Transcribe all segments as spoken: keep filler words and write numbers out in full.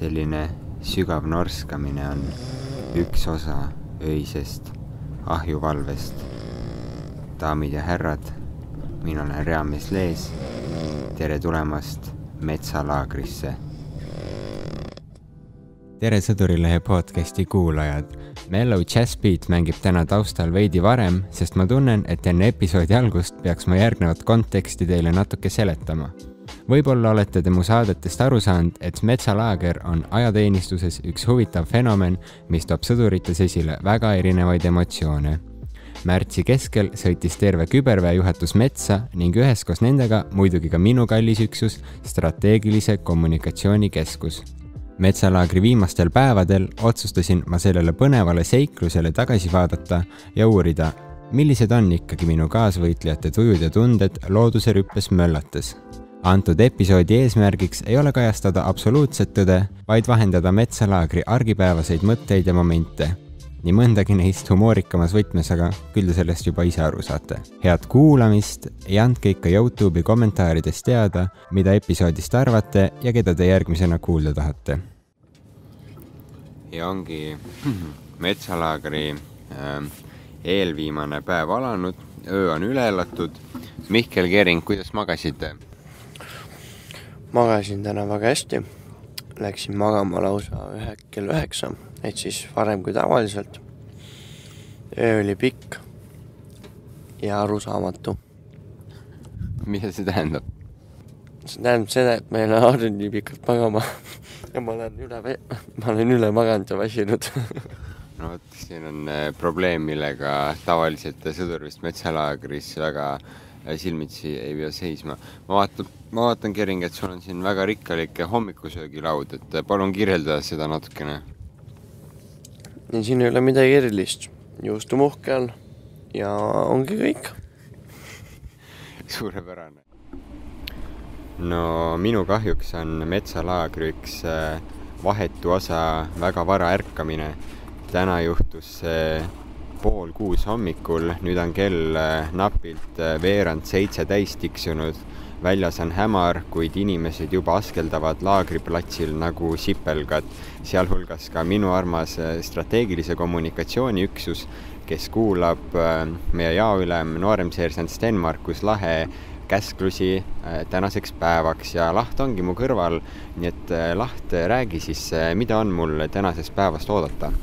Selline sügav norskamine on üks osa öisest ahjuvalvest. Daamid ja härrad, mina olen Reamees Lees. Tere tulemast Metsalaagrisse. Tere Sõdurilehe podcasti kuulajad. Mellow Jazz Beat mängib täna taustal veidi varem, sest ma tunnen, et enne episoodi algust peaks ma järgnevat konteksti teile natuke seletama. Võib-olla olete te mu saadetest aru saanud, et Metsalaager on ajateenistuses üks huvitav fenomen, mis toob sõdurites esile väga erinevaid emotsioone. Märtsi keskel sõitis terve küberväejuhatus metsa ning üheskoos nendega muidugi ka minu kallis üksus, strateegilise kommunikatsioonikeskus. Metsalaagri viimastel päevadel otsustasin ma sellele põnevale seiklusele tagasi vaadata ja uurida, millised on ikkagi minu kaasvõitlejate tujud ja tunded looduse rüppes möllates. Antud episoodi eesmärgiks ei ole kajastada absoluutset tõde, vaid vahendada Metsalaagri argipäevaseid mõtteid ja momente. Nii mõndagi neist humoorikamas võtmes, aga küll te sellest juba ise aru saate. Head kuulamist ja andke ikka YouTube'i kommentaarides teada, mida episoodist arvate ja keda te järgmisena kuulda tahate. Ja ongi Metsalaagri äh, eelviimane päev alanud, öö on üle elatud. Mihkel Kering, kuidas magasite? Magasin täna väga hästi. Läksin magama lausa ühe kell üheksa, et siis varem kui tavaliselt. Öö oli pikk ja arusaamatu. Mida see tähendab? See tähendab seda, et ma ei ole harjunud nii pikalt magama ja ma olen üle, ma olen üle maganud ja väsinud. No, siin on probleem, millega tavaliselt sõdurvist Metsalaagris väga silmitsi ei pea seisma. Ma vaatan, ma vaatan Kering, et sul on siin väga rikkalik hommikusöögilaud, et palun kirjeldada seda natukene. Ja siin ei ole midagi erilist. Juustumuhke on ja ongi kõik. Suurepärane. No minu kahjuks on Metsalaagri üks vahetu osa väga vara ärkamine. Täna juhtus pool kuus hommikul, nüüd on kell napilt veerand seitse täis tiksunud. Väljas on hämar, kuid inimesed juba askeldavad laagriplatsil nagu sipelgad, sealhulgas ka minu armas strateegilise kommunikatsiooni üksus, kes kuulab meie jaoülem nooremseersant Sten-Markus Lahe käsklusi tänaseks päevaks ja Laht ongi mu kõrval, nii et Laht, räägi siis, mida on mul tänasest päevast oodata?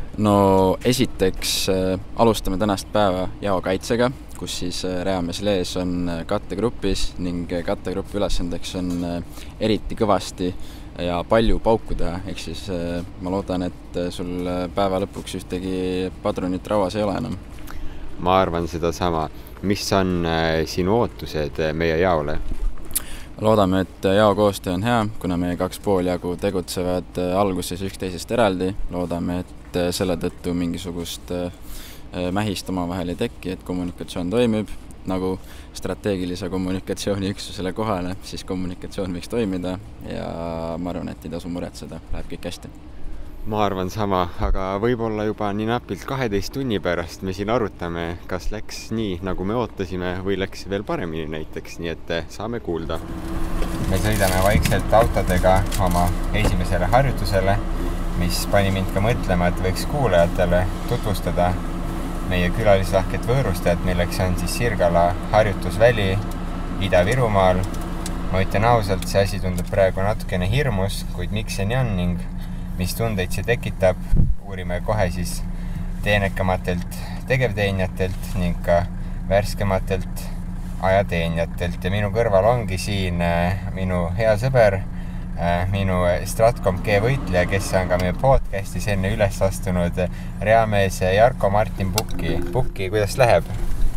No esiteks äh, alustame tänast päeva jaokaitsega, kus siis äh, Reamees Lees on kattegrupis ning kattegrupi ülesandeks on äh, eriti kõvasti ja palju paukuda, ehk siis äh, ma loodan, et sul päeva lõpuks ühtegi padrunit rauas ei ole enam. Ma arvan seda sama. Mis on äh, sinu ootused meie jaole? Loodame, et jao koostöö on hea, kuna meie kaks pool jagu tegutsevad alguses üksteisest eraldi. Loodame, et selle tõttu mingisugust mähist omavahel ei teki, et kommunikatsioon toimib nagu strateegilise kommunikatsiooni üksusele kohale, siis kommunikatsioon võiks toimida ja ma arvan, et ei tasu muretseda, läheb kõik hästi. Ma arvan sama, aga võib-olla juba nii napilt kaheteist tunni pärast me siin arutame, kas läks nii, nagu me ootasime või läks veel paremini näiteks, nii et saame kuulda. Me sõidame vaikselt autodega oma esimesele harjutusele, mis pani mind ka mõtlema, et võiks kuulajatele tutvustada meie külalislahket võõrustajat, milleks on siis Sirgala harjutusväli Ida-Virumaal. Ma ütlen ausalt, see asi tundub praegu natukene hirmus, kuid miks see nii on ning mis tundeid see tekitab, uurime kohe siis teenekamatelt tegevteenjatelt ning ka värskematelt ajateenjatelt. Ja minu kõrval ongi siin minu hea sõber, minu Stratcom G võitleja, kes on ka meie podcastis enne üles astunud, Reamees Jarko Martin Pukki. Pukki, kuidas läheb?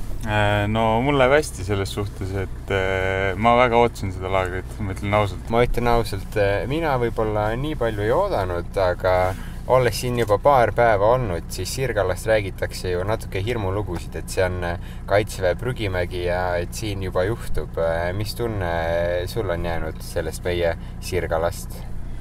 No mul läheb hästi selles suhtes, et ma väga ootasin seda laagrit, ma ütlen ausalt. Ma ütlen ausalt, mina võib-olla nii palju ei oodanud, aga olles siin juba paar päeva olnud, siis Sirgalast räägitakse ju natuke hirmulugusid, et see on Kaitseväe prügimägi ja et siin juba juhtub. Mis tunne sul on jäänud sellest meie Sirgalast?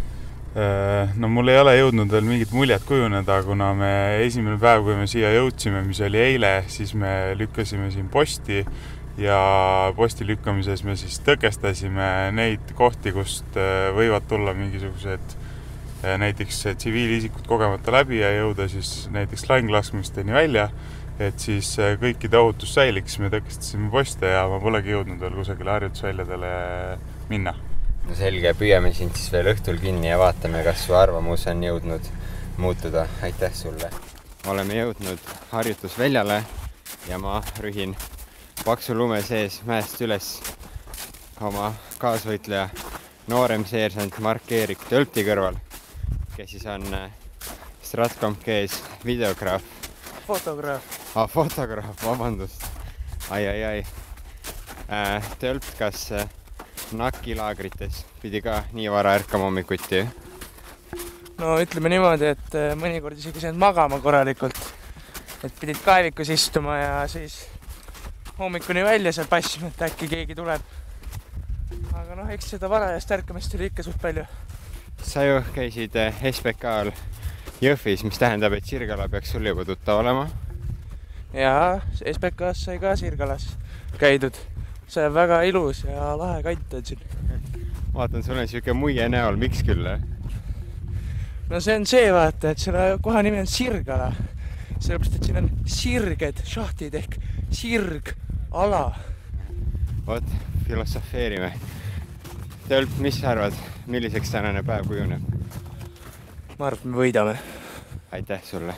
No mul ei ole jõudnud veel mingit muljet kujuneda, kuna me esimene päev, kui me siia jõudsime, mis oli eile, siis me lükkasime siin posti ja posti lükkamises me siis tõkestasime neid kohti, kust võivad tulla mingisugused näiteks tsiviilisikud kogemata läbi ja jõuda siis näiteks lahinglaskmisteni välja, et siis kõikide ohutus säiliks. Me tõkestasime poste ja ma polegi jõudnud veel kusagile harjutusväljadele minna. No selge, püüame sind siis veel õhtul kinni ja vaatame, kas su arvamus on jõudnud muutuda. Aitäh sulle! Oleme jõudnud harjutusväljale ja ma rühin paksu lume sees mäest üles oma kaasvõitleja noorem seersant Mark-Erik Tölpti kõrval, kes siis on Stratcom G-s videograaf. Fotograaf. Ah, fotograaf, vabandust. Ai, ai, ai. Äh, Tölpt, kas Naki laagrites pidi ka nii vara ärkama hommikuti? No ütleme niimoodi, et mõnikord isegi saanud magama korralikult. Et pidid kaevikus istuma ja siis hommikuni välja seal passima, et äkki keegi tuleb. Aga noh, eks seda varajast ärkamist oli ikka suht palju. Sa ju käisid S B K-l Jõhvis, mis tähendab, et Sirgala peaks sul juba tuttav olema? Jaa, S B K-s sai ka Sirgalas käidud. See on väga ilus ja lahe kant on siin. Vaatan, sul on siuke muie näol, miks küll? No see on see vaata, et selle koha nimi on Sirgala. Sellepärast, et siin on sirged šahtid ehk sirgala. Vot, filosofeerime. Tölp, mis sa arvad, milliseks tänane päev kujuneb? Ma arvan, me võidame. Aitäh sulle.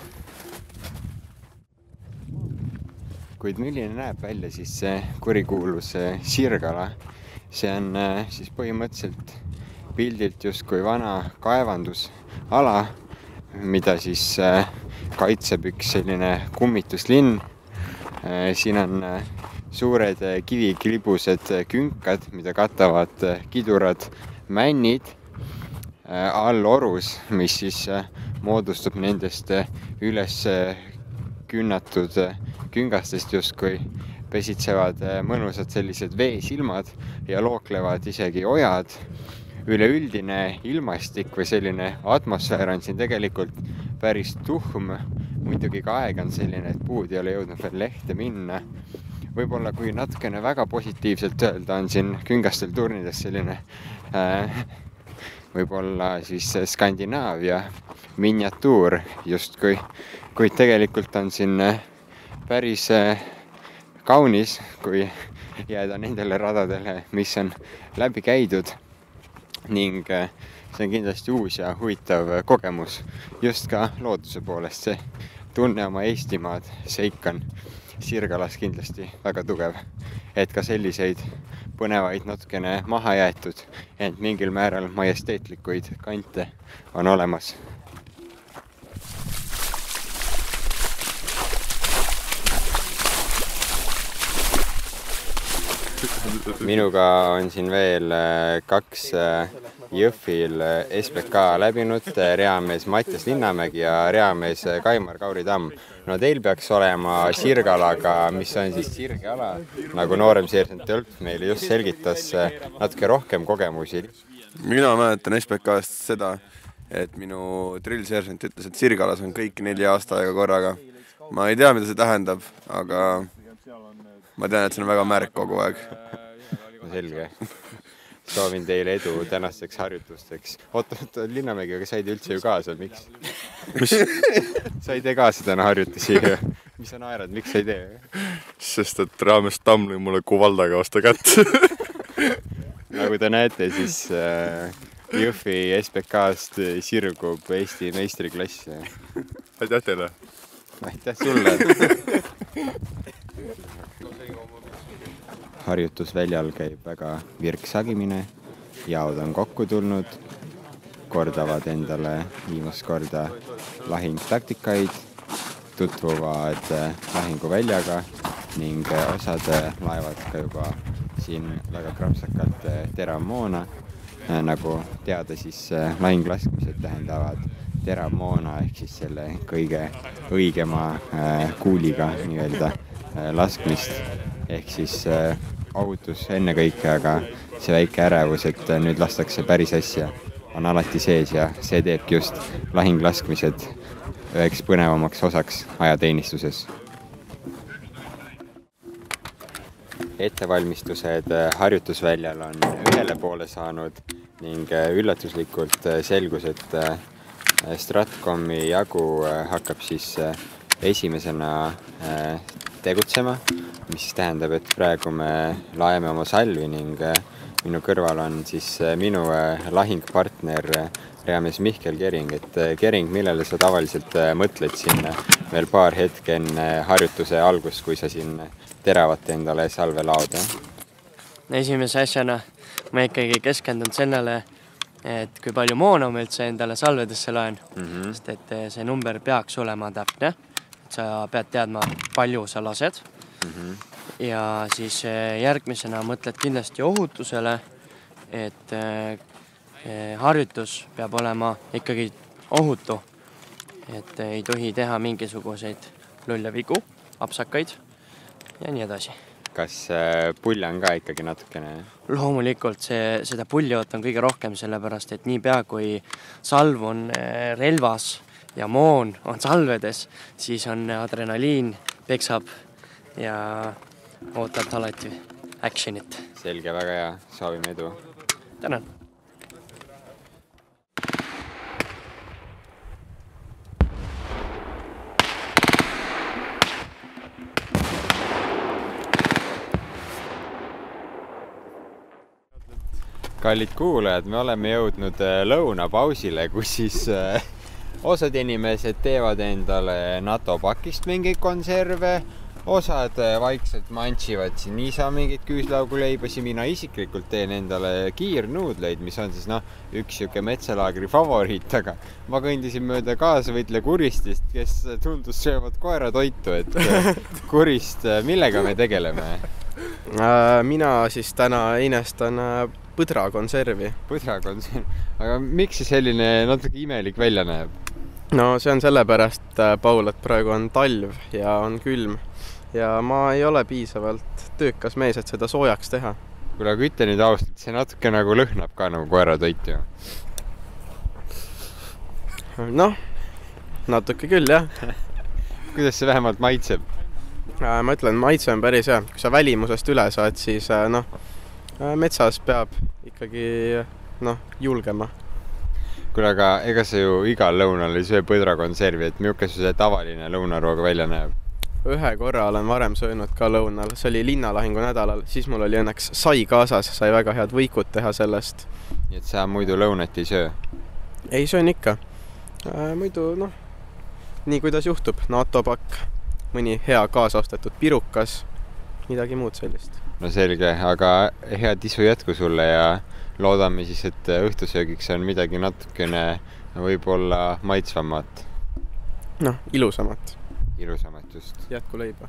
Kuid milline näeb välja siis see kurikuulus Sirgala? See on siis põhimõtteliselt pildilt justkui vana kaevandusala, mida siis kaitseb üks selline kummituslinn. Siin on suured kiviklibused künkad, mida katavad kidurad männid all orus, mis siis moodustub nendest üles künnatud küngastest justkui pesitsevad mõnusad sellised veesilmad ja looklevad isegi ojad. Üleüldine ilmastik või selline atmosfäär on siin tegelikult päris tuhm. Muidugi ka aeg on selline, et puud ei ole jõudnud veel lehte minna. Võib-olla kui natukene väga positiivselt öelda, on siin küngastel turnides selline äh, võib-olla siis Skandinaavia miniatuur justkui, kuid tegelikult on siin päris kaunis, kui jääda nendele radadele, mis on läbi käidud ning see on kindlasti uus ja huvitav kogemus just ka looduse poolest. See tunne oma Eestimaad seik on Sirgalas kindlasti väga tugev, et ka selliseid põnevaid natukene maha jäetud, ent mingil määral majesteetlikuid kante on olemas. Minuga on siin veel kaks Jõhvil S B K läbinud, reamees Mattias Linnamägi ja reamees Kaimar Kauri Tamm. No teil peaks olema Sirgalaga, mis on siis sirgeala, nagu noorem seersant Tölp meile just selgitas, natuke rohkem kogemusi. Mina mäletan S B K-st seda, et minu drillseersant ütles, et Sirgalas on kõik neli aasta aega korraga. Ma ei tea, mida see tähendab, aga ma tean, et see on väga märk kogu aeg. No selge. Soovin teile edu tänasteks harjutusteks. Oot, oot, Linnamägi, aga sa ei tee üldse ju kaasa, miks? Mis? Sa ei tee kaasa täna harjutusi. Mis sa naerad, miks sa ei tee? Sest et raames Tamm lõi mulle kuvaldaga vastu kätt. Nagu te näete, siis äh, Jõhvi S B K-st sirgub Eesti meistriklass. Aitäh teile! Aitäh sulle! Harjutusväljal käib väga virksagimine, jaod on kokku tulnud, kordavad endale viimast korda lahingtaktikaid, tutvuvad lahinguväljaga ning osad laevad ka juba siin väga krapsakalt teravmoona. Nagu teada, siis lahinglaskmised tähendavad teravmoona ehk siis selle kõige õigema kuuliga nii-öelda laskmist ehk siis ohutus enne kõike, aga see väike ärevus, et nüüd lastakse päris asja, on alati sees ja see teebki just lahinglaskmised üheks põnevamaks osaks ajateenistuses. Ettevalmistused harjutusväljal on ühele poole saanud ning üllatuslikult selgus, et Stratcomi jagu hakkab siis esimesena tegutsema, mis tähendab, et praegu me laeme oma salvi ning minu kõrval on siis minu lahingpartner reamees Mihkel Kering. Et Kering, millele sa tavaliselt mõtled siin veel paar hetke enne harjutuse algust, kui sa siin teravat endale salve laod? Esimese asjana ma ikkagi keskendun sellele, et kui palju moona ma üldse endale salvedesse laen, mm -hmm. sest et see number peaks olema täpne. Sa pead teadma, palju sa lased. Mm -hmm. Ja siis järgmisena mõtled kindlasti ohutusele, et harjutus peab olema ikkagi ohutu. Et ei tohi teha mingisuguseid lulle vigu, apsakaid ja nii edasi. Kas pull on ka ikkagi natukene? Loomulikult see, seda pulliot on kõige rohkem, sellepärast, et nii pea kui salv on relvas ja moon on salvedes, siis on adrenaliin, peksab ja ootab alati actionit. Selge, väga hea. Soovime edu. Tänan. Kallid kuulajad, me oleme jõudnud lõunapausile, kus siis osad inimesed teevad endale NATO pakist mingeid konserve, osad vaikselt mantsivad siin niisa mingid küüslauguleibasi. Mina isiklikult teen endale kiirnuudleid, mis on siis noh, üks juke metsalaagri favoriit, aga ma kõndisin mööda kaasavõitle Kuristist, kes tundus söövad koeratoitu, et Kurist, millega me tegeleme? Mina siis täna inestan põdrakonservi. Põdrakonserv. Aga miks see selline natuke imelik välja näeb? No see on sellepärast, Paul, et praegu on talv ja on külm ja ma ei ole piisavalt töökas mees, et seda soojaks teha. Kuule, aga ütle nüüd ausalt, see natuke nagu lõhnab ka nagu koeratoit ju. Noh, natuke küll, jah. Kuidas see vähemalt maitseb? Ma ütlen, maitse on päris hea. Kui sa välimusest üle saad, siis noh, metsas peab ikkagi noh, julgema. Kuule, aga ega sa ju igal lõunal ei söö põdrakonservi, et milline see tavaline lõunarooga välja näeb? Ühe korra olen varem söönud ka lõunal. See oli linnalahingu nädalal, siis mul oli õnneks sai kaasas, sai väga head võikut teha sellest. Nii et sa muidu lõunat ei söö? Ei söön ikka. Muidu, noh, nii kuidas juhtub. NATO pakk, mõni hea kaasaostetud pirukas, midagi muud sellist. No selge, aga head isu jätku sulle ja loodame siis, et õhtusöögiks on midagi natukene võib-olla maitsvamat. Noh, ilusamat. Ilusamat just. Jätku leiba.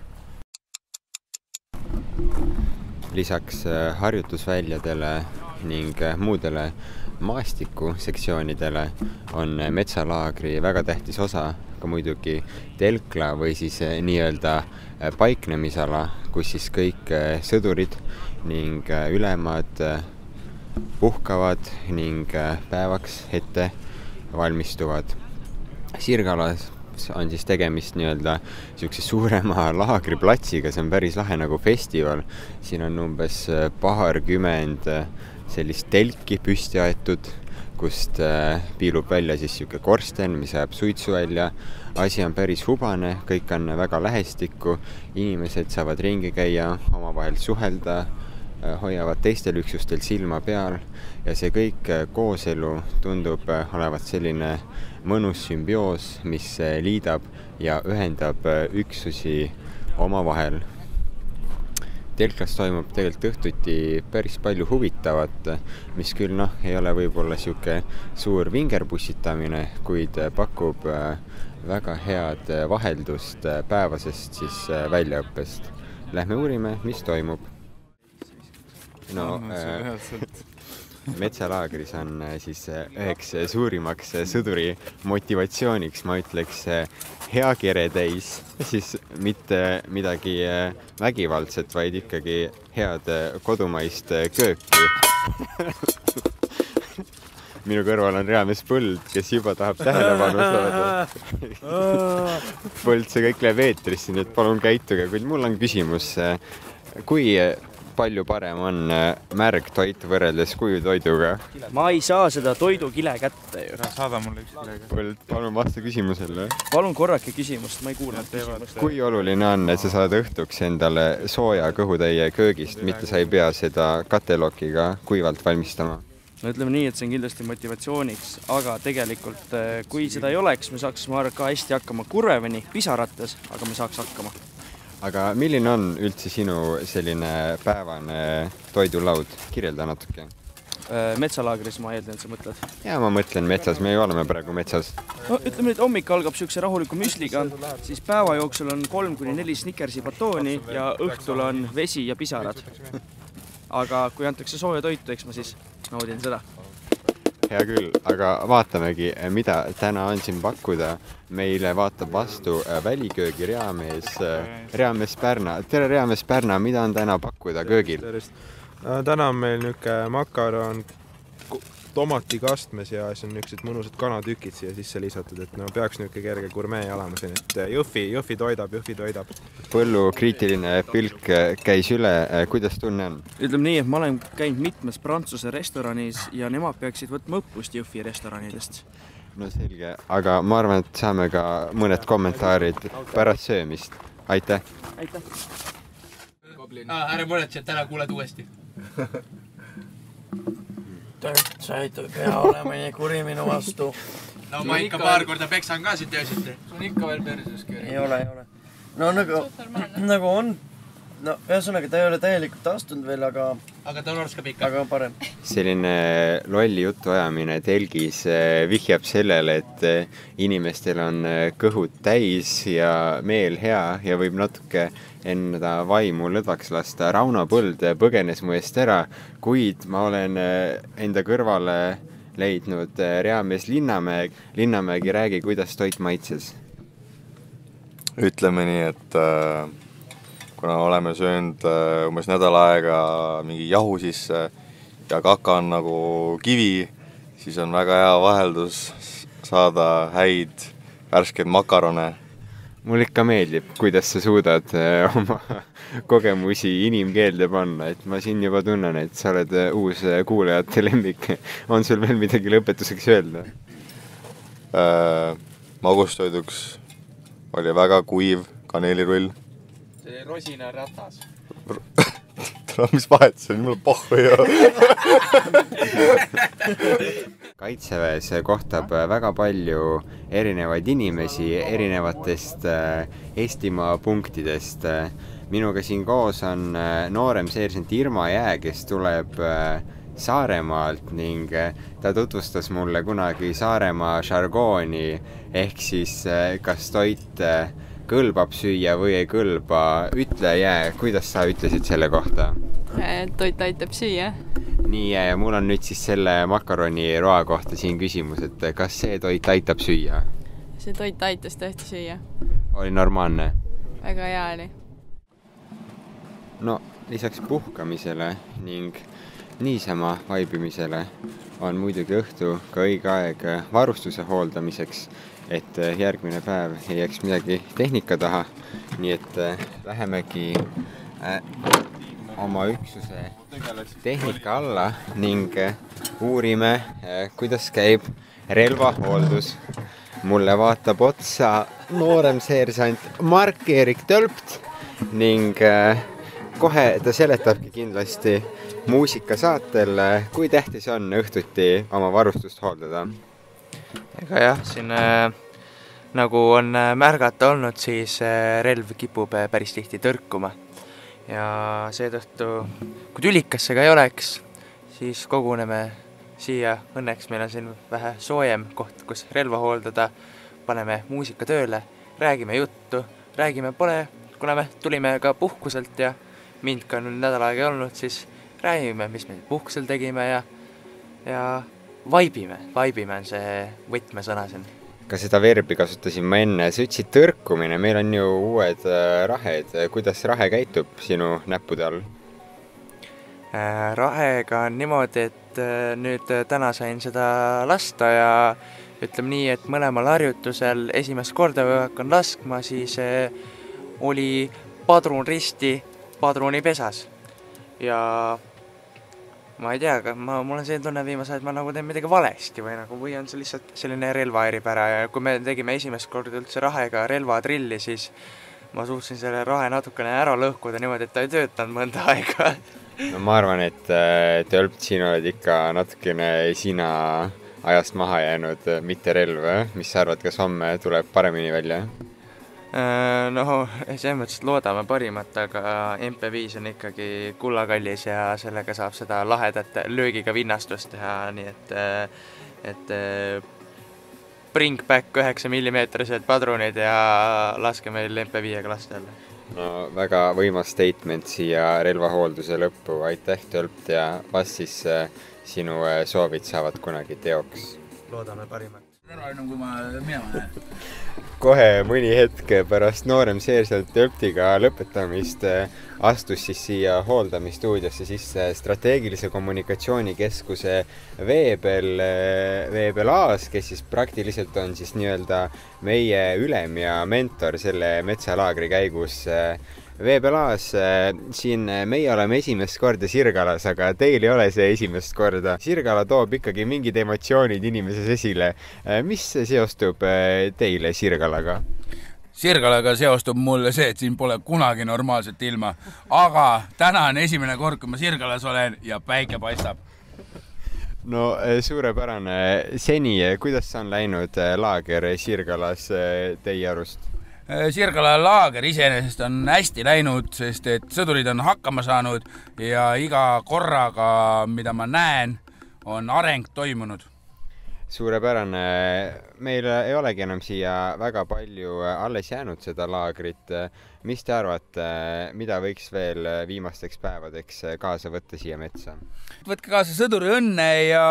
Lisaks harjutusväljadele ning muudele maastikusektsioonidele on metsalaagri väga tähtis osa ka muidugi telkla või siis nii-öelda paiknemisala, kus siis kõik sõdurid ning ülemad puhkavad ning päevaks ette valmistuvad. Sirgalas on siis tegemist nii-öelda siukse suurema laagriplatsiga, see on päris lahe nagu festival. Siin on umbes paarkümmend sellist telki püsti aetud, kust piilub välja siis siuke korsten, mis ajab suitsu välja. Asi on päris hubane, kõik on väga lähestikku, inimesed saavad ringi käia, omavahel suhelda, hoiavad teistel üksustel silma peal ja see kõik kooselu tundub olevat selline mõnus sümbioos, mis liidab ja ühendab üksusi omavahel. Telklas toimub tegelikult õhtuti päris palju huvitavat, mis küll noh, ei ole võib-olla siuke suur vingerbussitamine, kuid pakub väga head vaheldust päevasest siis väljaõppest. Lähme uurime, mis toimub. No, äh, metsalaagris on siis üheks suurimaks sõduri motivatsiooniks, ma ütleks, hea kere täis, siis mitte midagi vägivaldset, vaid ikkagi head kodumaist kööki. Minu kõrval on reamees Põld, kes juba tahab tähelepanu saada. Põld, see kõik läheb eetrisse, nii et palun käituge, kuid mul on küsimus, kui palju parem on märgtoit võrreldes kuivtoiduga? Ma ei saa seda toidukile kätte ju. Saada mulle üks kile. Palun vasta küsimusele. Palun korrake küsimust, ma ei kuulnud küsimust. Kui oluline on, et sa saad õhtuks endale sooja kõhutäie köögist, mitte sa ei pea seda katelokiga kuivalt valmistama? No ütleme nii, et see on kindlasti motivatsiooniks, aga tegelikult kui seda ei oleks, me saaks ma arvan ka hästi hakkama kurvemini, pisarates, aga me saaks hakkama. Aga milline on üldse sinu selline päevane toidulaud? Kirjelda natuke. Metsalaagris ma eeldan, et sa mõtled. Ja ma mõtlen metsas, me ju oleme praegu metsas. No, ütleme, et hommik algab sükse rahuliku müsliga, siis päeva jooksul on kolm kuni neli Snickersi batooni ja õhtul on vesi ja pisarad. Aga kui antakse sooja toitu, eks ma siis naudin seda. Hea küll, aga vaatamegi, mida täna on siin pakkuda. Meile vaatab vastu väliköögi reamees, reamees Pärna. Tere reamees Pärna, mida on täna pakkuda köögil? Täna on meil niuke makaron tomatikastmes ja siis on niisugused mõnusad kanatükid siia sisse lisatud, et no peaks niuke kerge gurmee olema siin, et Jõhvi, Jõhvi toidab, Jõhvi toidab. Põllu kriitiline pilk käis üle, kuidas tunne on? Ütleme nii, et ma olen käinud mitmes Prantsuse restoranis ja nemad peaksid võtma õppust Jõhvi restoranidest. No selge, aga ma arvan, et saame ka mõned kommentaarid pärast söömist. Aitäh! Aitäh! Ära mõned, et täna kuuled uuesti. Sa ei pea olema nii kuri minu vastu. No ma ikka paar korda peksan ka siit öösiti. See on ikka veel perses kööri. Ei ole, ei ole. No nagu, nagu on, no ühesõnaga ta ei ole täielikult astunud veel, aga aga ta on orska pikka. Aga on parem. Selline lolli jutu ajamine telgis vihjab sellele, et inimestel on kõhud täis ja meel hea ja võib natuke enda vaimu lõdvaks lasta. Rauno Põld põgenes mu eest ära, kuid ma olen enda kõrvale leidnud reamees Linnamäe. Linnamäegi räägi, kuidas toit maitses? Ütleme nii, et kuna oleme söönud umbes nädal aega mingi jahu sisse ja kaka on nagu kivi, siis on väga hea vaheldus saada häid värskeid makarone. Mul ikka meeldib, kuidas sa suudad oma kogemusi inimkeelde panna, et ma siin juba tunnen, et sa oled uus kuulajate lemmik. On sul veel midagi lõpetuseks öelda? Äh, magustoiduks oli väga kuiv kaneelirull. See oli rosina ratas. Mis vahet, see on mul pohhu ju. Kaitseväes kohtab väga palju erinevaid inimesi erinevatest Eestimaa punktidest. Minuga siin koos on noorem seersent Irma Jää, kes tuleb Saaremaalt ning ta tutvustas mulle kunagi Saaremaa žargooni ehk siis kas toit kõlbab süüa või ei kõlba. Ütle Jää, kuidas sa ütlesid selle kohta? Toit aitab süüa. Nii, ja mul on nüüd siis selle makaroni roa kohta siin küsimus, et kas see toit aitab süüa? See toit aitas tõesti süüa. Oli normaalne? Väga hea oli. No, lisaks puhkamisele ning niisama vaibimisele on muidugi õhtu ka õige aeg varustuse hooldamiseks, et järgmine päev ei jääks midagi tehnika taha. Nii et lähemegi oma üksuse tehnika alla ning uurime, kuidas käib relvahooldus. Mulle vaatab otsa noorem seersant Mark-Erik Tölpt ning kohe ta seletabki kindlasti muusikasaatel, kui tähtis on õhtuti oma varustust hooldada. Ega jah, siin äh, nagu on märgata olnud, siis äh, relv kipub päris tihti tõrkuma. Ja seetõttu, kui tülikasse ka ei oleks, siis koguneme siia. Õnneks meil on siin vähe soojem koht, kus relva hooldada. Paneme muusika tööle, räägime juttu, räägime pole, kuna me tulime ka puhkuselt ja mind ka nüüd nädal aega ei olnud, siis räägime, mis me puhkusel tegime ja, ja vaibime. Vaibime on see võtmesõna siin. Ka seda verbi kasutasin ma enne. Sa ütlesid tõrkumine, meil on ju uued rahed. Kuidas rahe käitub sinu näppude all? Rahega on niimoodi, et nüüd täna sain seda lasta ja ütleme nii, et mõlemal harjutusel esimest korda kui hakkan laskma, siis oli padrun risti padruni pesas. ja ma ei tea, aga ma, mul on selline tunne viimase aeg, ma nagu teen midagi valesti või nagu, või on see lihtsalt selline relva eripära ja kui me tegime esimest korda üldse rahega relvatrilli, siis ma suutsin selle rahe natukene ära lõhkuda niimoodi, et ta ei töötanud mõnda aega. No ma arvan, et Tölpt, siin oled ikka natukene sina ajast maha jäänud, mitte relv. Mis sa arvad, kas homme tuleb paremini välja? No, selles mõttes loodame parimat, aga M P viis on ikkagi kullakallis ja sellega saab seda lahedat löögiga vinnastust teha, nii et, et bring back üheksa millimeetrised padrunid ja laske meil M P viiega lasta jälle. No väga võimas statement siia relvahoolduse lõppu. Aitäh, Tölpt, ja vast siis sinu soovid saavad kunagi teoks. Loodame parimat. Enam kui ma minema näen. Kohe mõni hetk pärast noorem seersalt Tölptiga lõpetamist astus siis siia hooldamistuudiosse sisse strateegilise kommunikatsioonikeskuse Veebel, Veebel Aas, kes siis praktiliselt on siis nii-öelda meie ülem ja mentor selle metsalaagri käigus. Veebel Aas, siin meie oleme esimest korda Sirgalas, aga teil ei ole see esimest korda. Sirgala toob ikkagi mingid emotsioonid inimeses esile. Mis seostub teile Sirgalaga? Sirgalaga seostub mulle see, et siin pole kunagi normaalset ilma. Aga täna on esimene kord, kui ma Sirgalas olen ja päike paistab. No suurepärane. Seni, kuidas on läinud laager Sirgalas teie arust? Sirgala laager iseenesest on hästi läinud, sest et sõdurid on hakkama saanud ja iga korraga, mida ma näen, on areng toimunud. Suurepärane. Meil ei olegi enam siia väga palju alles jäänud seda laagrit. Mis te arvate, mida võiks veel viimasteks päevadeks kaasa võtta siia metsa? Võtke kaasa sõduri õnne ja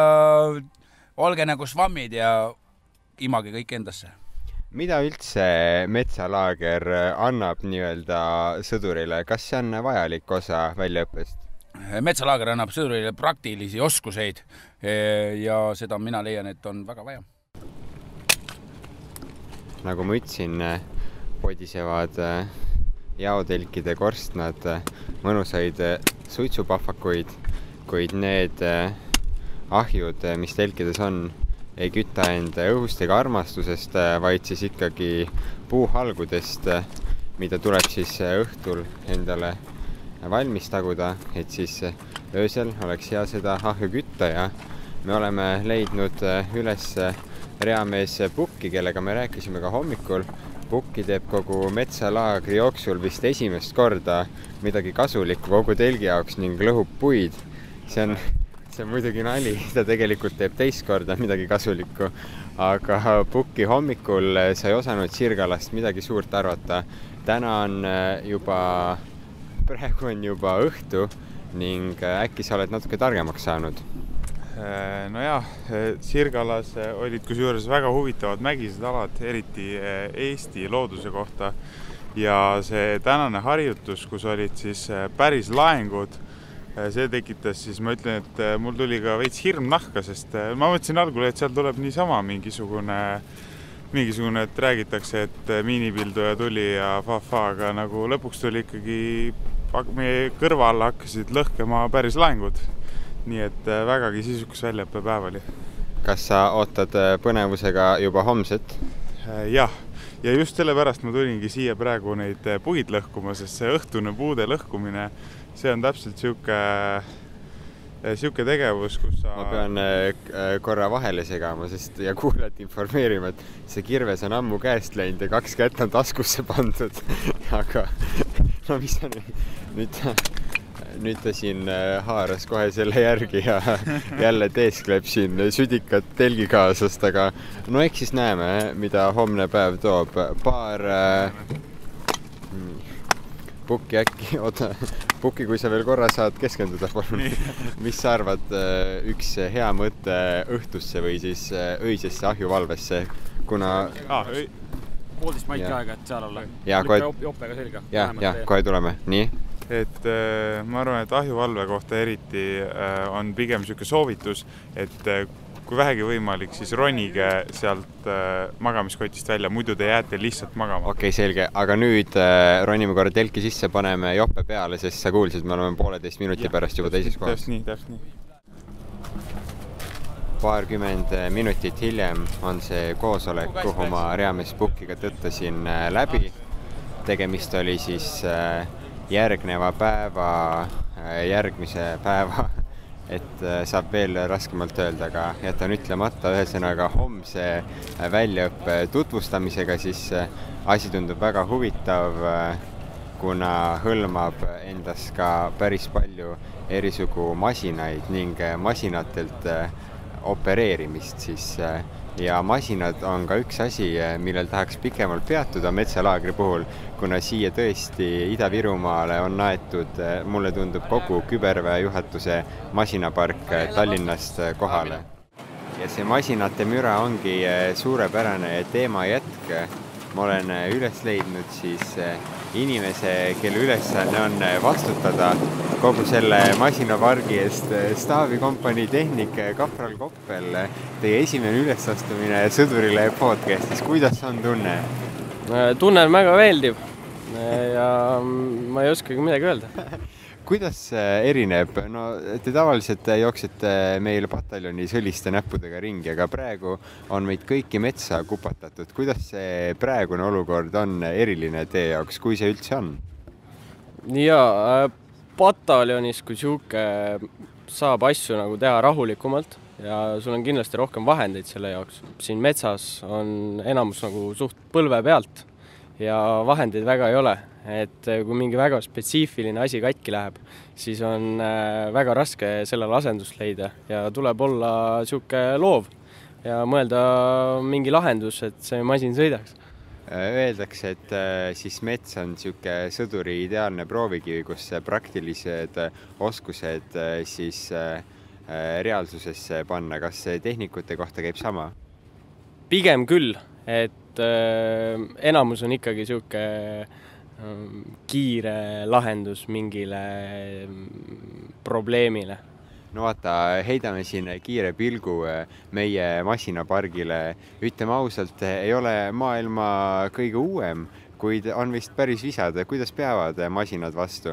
olge nagu svammid ja image kõik endasse. Mida üldse metsalaager annab nii-öelda sõdurile? Kas see on vajalik osa väljaõppest? Metsalaager annab sõdurile praktilisi oskuseid ja seda mina leian, et on väga vaja. Nagu ma ütlesin, podisevad jaotelkide korstnad, mõnusaid suitsupahvakuid, kuid need ahjud, mis telkides on, ei küta enda õhust ega armastusest, vaid siis ikkagi puuhalgudest, mida tuleb siis õhtul endale valmis taguda, et siis öösel oleks hea seda ahju kütta ja me oleme leidnud üles reamees Pukki, kellega me rääkisime ka hommikul. Pukki teeb kogu metsalaagri jooksul vist esimest korda midagi kasulikku kogu telgi jaoks ning lõhub puid. See on See on muidugi nali, ta tegelikult teeb teist korda midagi kasulikku, aga Pukki hommikul sai osanud Sirgalast midagi suurt arvata. Täna on juba, praegu on juba õhtu ning äkki sa oled natuke targemaks saanud? No jah, Sirgalas olid kusjuures väga huvitavad mägised alad, eriti Eesti looduse kohta ja see tänane harjutus, kus olid siis päris laengud, see tekitas siis, ma ütlen, et mul tuli ka veits hirm nahka, sest ma mõtlesin algul, et seal tuleb niisama mingisugune, mingisugune, et räägitakse, et miinipilduja tuli ja fa-fa, aga nagu lõpuks tuli ikkagi, meie kõrva alla hakkasid lõhkema päris laengud. Nii et vägagi sisukas väljaõppepäev oli. Kas sa ootad põnevusega juba homset? Jah, ja just selle pärast ma tulingi siia praegu neid puid lõhkuma, sest see õhtune puude lõhkumine, see on täpselt siuke, siuke tegevus, kus sa... Ma pean korra vahele segama, sest ja kuulajat informeerima, et see kirves on ammu käest läinud ja kaks kätt on taskusse pandud. Aga no mis on nüüd... Nüüd ta siin haaras kohe selle järgi ja jälle teeskleb siin südikat telgi kaasast, aga no eks siis näeme, mida homne päev toob. Paar Pukki äkki, oota, Pukki, kui sa veel korra saad keskenduda, palun. Mis sa arvad, üks hea mõte õhtusse või siis öisesse ahjuvalvesse, kuna... Ah, öi... Pooltist maiki aega, et seal olla. Ja, kohe... Jopega selga. Ja, ja, kohe tuleme. Nii? Et ma arvan, et ahjuvalve kohta eriti on pigem siuke soovitus, et kui vähegi võimalik, siis ronige sealt magamiskotist välja, muidu te jääte lihtsalt magama. Okei, okay, selge. Aga nüüd äh, ronime korra telki sisse, paneme joppe peale, sest sa kuulsid, me oleme pooleteist minuti ja, pärast juba teises kohas. Täpselt nii, täpselt nii. Paarkümmend minutit hiljem on see koosolek, kuhu ma Reamees Pukiga tõttasin läbi. Tegemist oli siis äh, järgneva päeva, äh, järgmise päeva, et saab veel raskemalt öelda, aga jätan ütlemata ühesõnaga homse väljaõppe tutvustamisega, siis asi tundub väga huvitav, kuna hõlmab endas ka päris palju erisugu masinaid ning masinatelt opereerimist siis. Ja masinad on ka üks asi, millel tahaks pikemalt peatuda metsalaagri puhul, kuna siia tõesti Ida-Virumaale on naetud, mulle tundub, kogu küberväe juhatuse masinapark Tallinnast kohale. Ja see masinate müra ongi suurepärane teema jätk. Ma olen üles leidnud siis inimese, kelle ülesanne on vastutada kogu selle masinapargi eest, Staavikompanii tehnik Kapral Koppel. Teie esimene ülesastumine Sõdurile podcastis. Kuidas on tunne? Tunne on väga meeldiv ja ma ei oskagi midagi öelda. Kuidas erineb? No, te tavaliselt jooksete meil pataljoni sõliste näppudega ringi, aga praegu on meid kõiki metsa kupatatud. Kuidas see praegune olukord on eriline teie jaoks, kui see üldse on? Jaa, pataljonis kui siuke saab asju nagu teha rahulikumalt ja sul on kindlasti rohkem vahendeid selle jaoks. Siin metsas on enamus nagu suht põlve pealt ja vahendeid väga ei ole. Et kui mingi väga spetsiifiline asi katki läheb, siis on väga raske sellele asendust leida ja tuleb olla siuke loov ja mõelda mingi lahendus, et see masin sõidaks. Öeldakse, et siis mets on siuke sõduri ideaalne proovikivi, kus praktilised oskused siis reaalsusesse panna. Kas tehnikute kohta käib sama? Pigem küll, et enamus on ikkagi siuke kiire lahendus mingile probleemile. No vaata, heidame siin kiire pilgu meie masinapargile. Ütleme ausalt, ei ole maailma kõige uuem, kuid on vist päris visad. Kuidas peavad masinad vastu?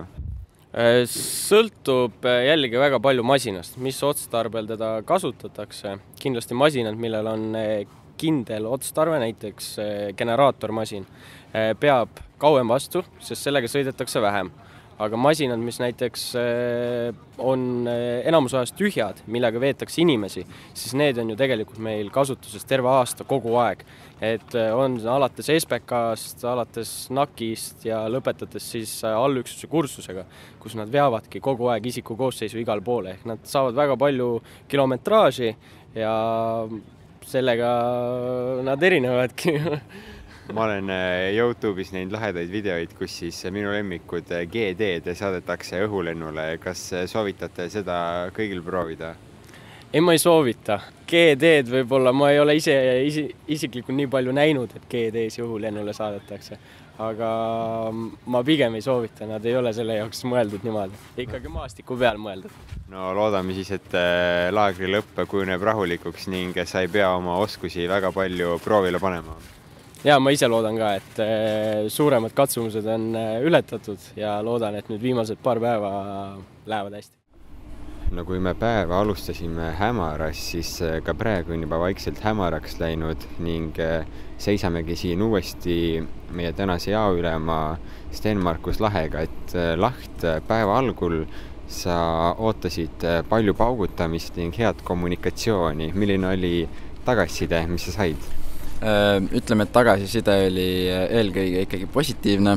Sõltub jällegi väga palju masinast, mis otstarbel teda kasutatakse. Kindlasti masinad, millel on kindel otstarve, näiteks generaatormasin, peab kauem vastu, sest sellega sõidetakse vähem. Aga masinad, mis näiteks on enamus ajast tühjad, millega veetakse inimesi, siis need on ju tegelikult meil kasutuses terve aasta kogu aeg. Et on alates S P K-st, alates N A K-ist ja lõpetades siis allüksuse kursusega, kus nad veavadki kogu aeg isiku koosseisu igal poole. Ehk nad saavad väga palju kilometraaži ja sellega nad erinevadki. Ma olen YouTube'is neid lahedaid videoid, kus siis minu lemmikud G D-d saadetakse õhulennule. Kas soovitate seda kõigil proovida? Ei, ma ei soovita. G D-d võib-olla ma ei ole ise, isi, isiklikult nii palju näinud, et G D-s õhulennule saadetakse. Aga ma pigem ei soovita, nad ei ole selle jaoks mõeldud niimoodi. Ikkagi maastiku peal mõeldud. No loodame siis, et laagri lõpp kujuneb rahulikuks ning sa ei pea oma oskusi väga palju proovile panema. Ja ma ise loodan ka, et suuremad katsumused on ületatud ja loodan, et nüüd viimased paar päeva lähevad hästi. No kui me päeva alustasime hämaras, siis ka praegu on juba vaikselt hämaraks läinud ning seisamegi siin uuesti meie tänase jaoülema Sten-Markus Lahega, et Laht päeva algul sa ootasid palju paugutamist ning head kommunikatsiooni. Milline oli tagasiside, mis sa said? Ütleme, et tagasiside oli eelkõige ikkagi positiivne.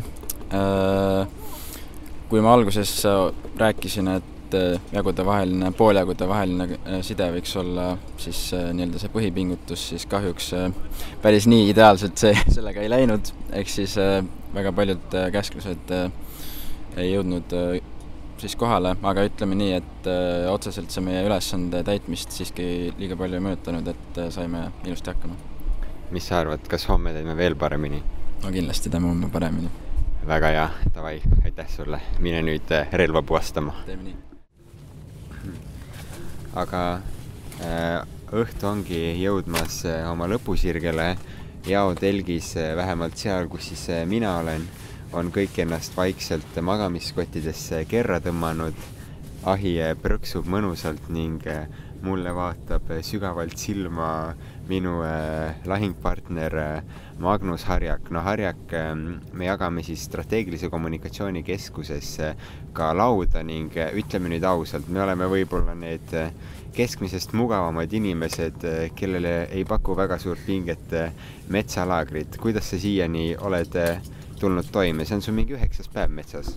Kui ma alguses rääkisin, et jagude vaheline, pooljagude vaheline side võiks olla siis nii-öelda see põhipingutus, siis kahjuks päris nii ideaalselt see sellega ei läinud. Ehk siis väga paljud käsklused ei jõudnud siis kohale, aga ütleme nii, et otseselt see meie ülesande täitmist siiski liiga palju ei mõjutanud, et saime ilusti hakkama. Mis sa arvad, kas homme teeme veel paremini? No kindlasti teeme homme paremini. Väga hea, davai, aitäh sulle. Mine nüüd relva puhastama. Teeme nii. Aga äh, õhtu ongi jõudmas oma lõpusirgele. Jao telgis vähemalt seal, kus siis mina olen, on kõik ennast vaikselt magamiskottidesse kerra tõmmanud. Ahi prõksub mõnusalt ning mulle vaatab sügavalt silma minu lahingpartner Magnus Harjak. No Harjak, me jagame siis strateegilise kommunikatsiooni keskuses ka lauda ning ütleme nüüd ausalt, me oleme võib-olla need keskmisest mugavamad inimesed, kellele ei paku väga suurt pinget metsalaagrit. Kuidas sa siiani oled tulnud toime? See on su mingi üheksas päev metsas?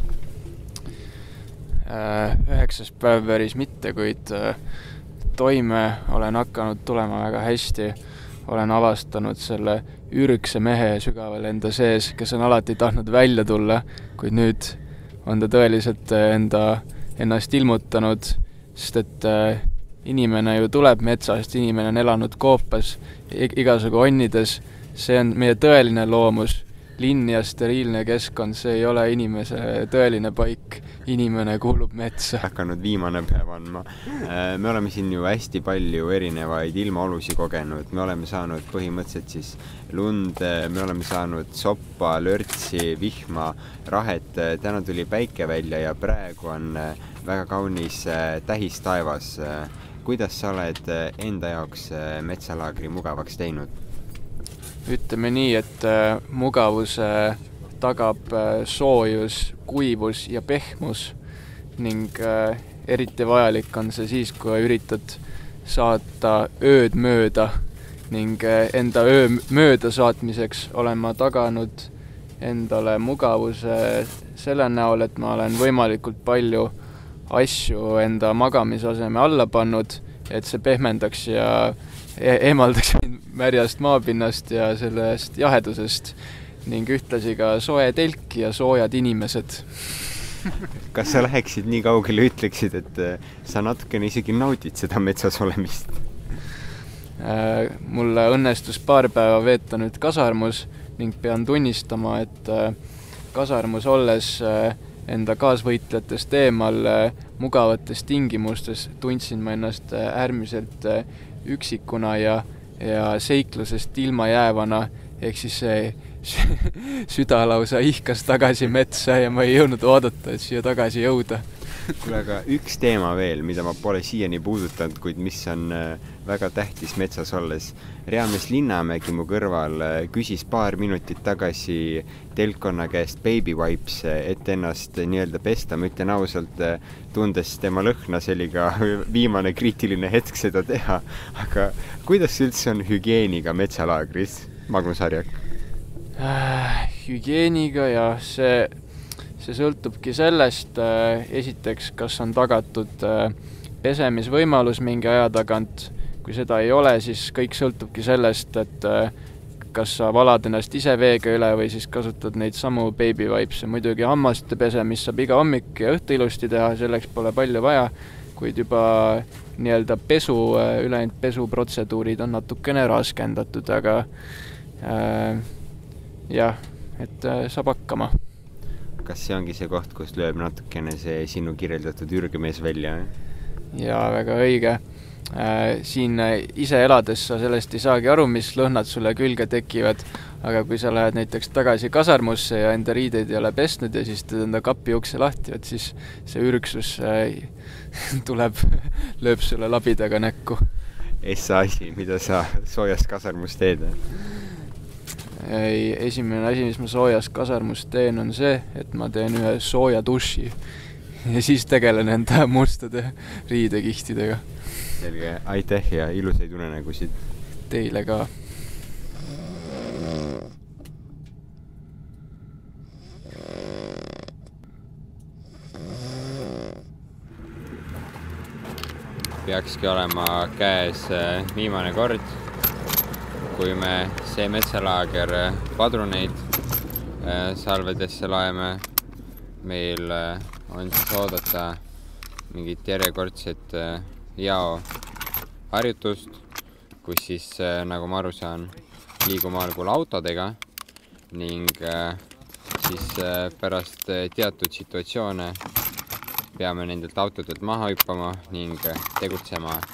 Üheksas päev päris mitte, kuid toime olen hakanud tulema väga hästi. Olen avastanud selle ürgse mehe sügaval enda sees, kes on alati tahtnud välja tulla, kuid nüüd on ta tõeliselt enda, ennast ilmutanud, sest et inimene ju tuleb metsast, inimene on elanud koopas, igasugu onnides, see on meie tõeline loomus. Linn ja steriilne keskkond, see ei ole inimese tõeline paik. Inimene kuulub metsa. Hakanud viimane päev andma. Me oleme siin ju hästi palju erinevaid ilmaolusi kogenud. Me oleme saanud põhimõtteliselt siis lund, me oleme saanud soppa, lörtsi, vihma, rahet. Täna tuli päike välja ja praegu on väga kaunis tähistaevas. Kuidas sa oled enda jaoks metsalaagri mugavaks teinud? Ütleme nii, et mugavuse tagab soojus, kuivus ja pehmus ning eriti vajalik on see siis, kui üritad saata ööd mööda ning enda öö mööda saatmiseks olen ma taganud endale mugavuse selle näol, et ma olen võimalikult palju asju enda magamisaseme alla pannud, et see pehmendaks ja eemaldaks märjast maapinnast ja sellest jahedusest ning ühtlasi ka soe telk ja soojad inimesed. Kas sa läheksid nii kaugele, ütleksid, et sa natukene isegi naudid seda metsas olemist? Mulle õnnestus paar päeva veeta nüüd Kasarmus ning pean tunnistama, et Kasarmus olles enda kaasvõitlejatest eemal mugavates tingimustes tundsin ma ennast äärmiselt üksikuna ja, ja seiklusest ilma jäävana, ehk siis see, see süda lausa ihkas tagasi metsa ja ma ei jõudnud oodata, et siia tagasi jõuda. Kuule, aga üks teema veel, mida ma pole siiani puudutanud, kuid mis on väga tähtis metsas olles. Reamees Linnamägi mu kõrval küsis paar minutit tagasi telkkonna käest baby wipes, et ennast nii-öelda pesta. Ma ütlen ausalt, tundes tema lõhna, see oli ka viimane kriitiline hetk seda teha. Aga kuidas üldse on hügieeniga metsalaagris, Magnus Harjak? Äh, hügieeniga ja see... See sõltubki sellest, esiteks, kas on tagatud pesemisvõimalus mingi aja tagant. Kui seda ei ole, siis kõik sõltubki sellest, et kas sa valad ennast ise veega üle või siis kasutad neid samu baby wipes. Muidugi hammaste pesemist saab iga hommik ja õhtu ilusti teha, selleks pole palju vaja, kuid juba nii-öelda pesu, ülejäänud pesuprotseduurid on natukene raskendatud, aga äh, jah, et äh, saab hakkama. Kas see ongi see koht, kus lööb natukene see sinu kirjeldatud ürgemees välja? Jaa, väga õige. Siin ise elades sa sellest ei saagi aru, mis lõhnad sulle külge tekivad, aga kui sa lähed näiteks tagasi Kasarmusse ja enda riideid ei ole pesnud ja siis teed enda kapi ukse lahti, et siis see ürgsus tuleb, lööb sulle labidaga näkku. Essa asi, mida sa soojas Kasarmus teed? Ei, esimene asi, mis ma soojas Kasarmus teen, on see, et ma teen ühe sooja duši ja siis tegelen enda mustade riidekihtidega. Selge, aitäh ja ilusaid unenägusid. Teile ka. Peakski olema käes viimane kord, kui me see metsalaager padruneid salvedesse laeme. Meil on siis oodata mingit järjekordset Jao harjutust, kus siis, nagu ma aru saan, liigume algul autodega ning siis pärast teatud situatsioone peame nendelt autodelt maha hüppama ning tegutsema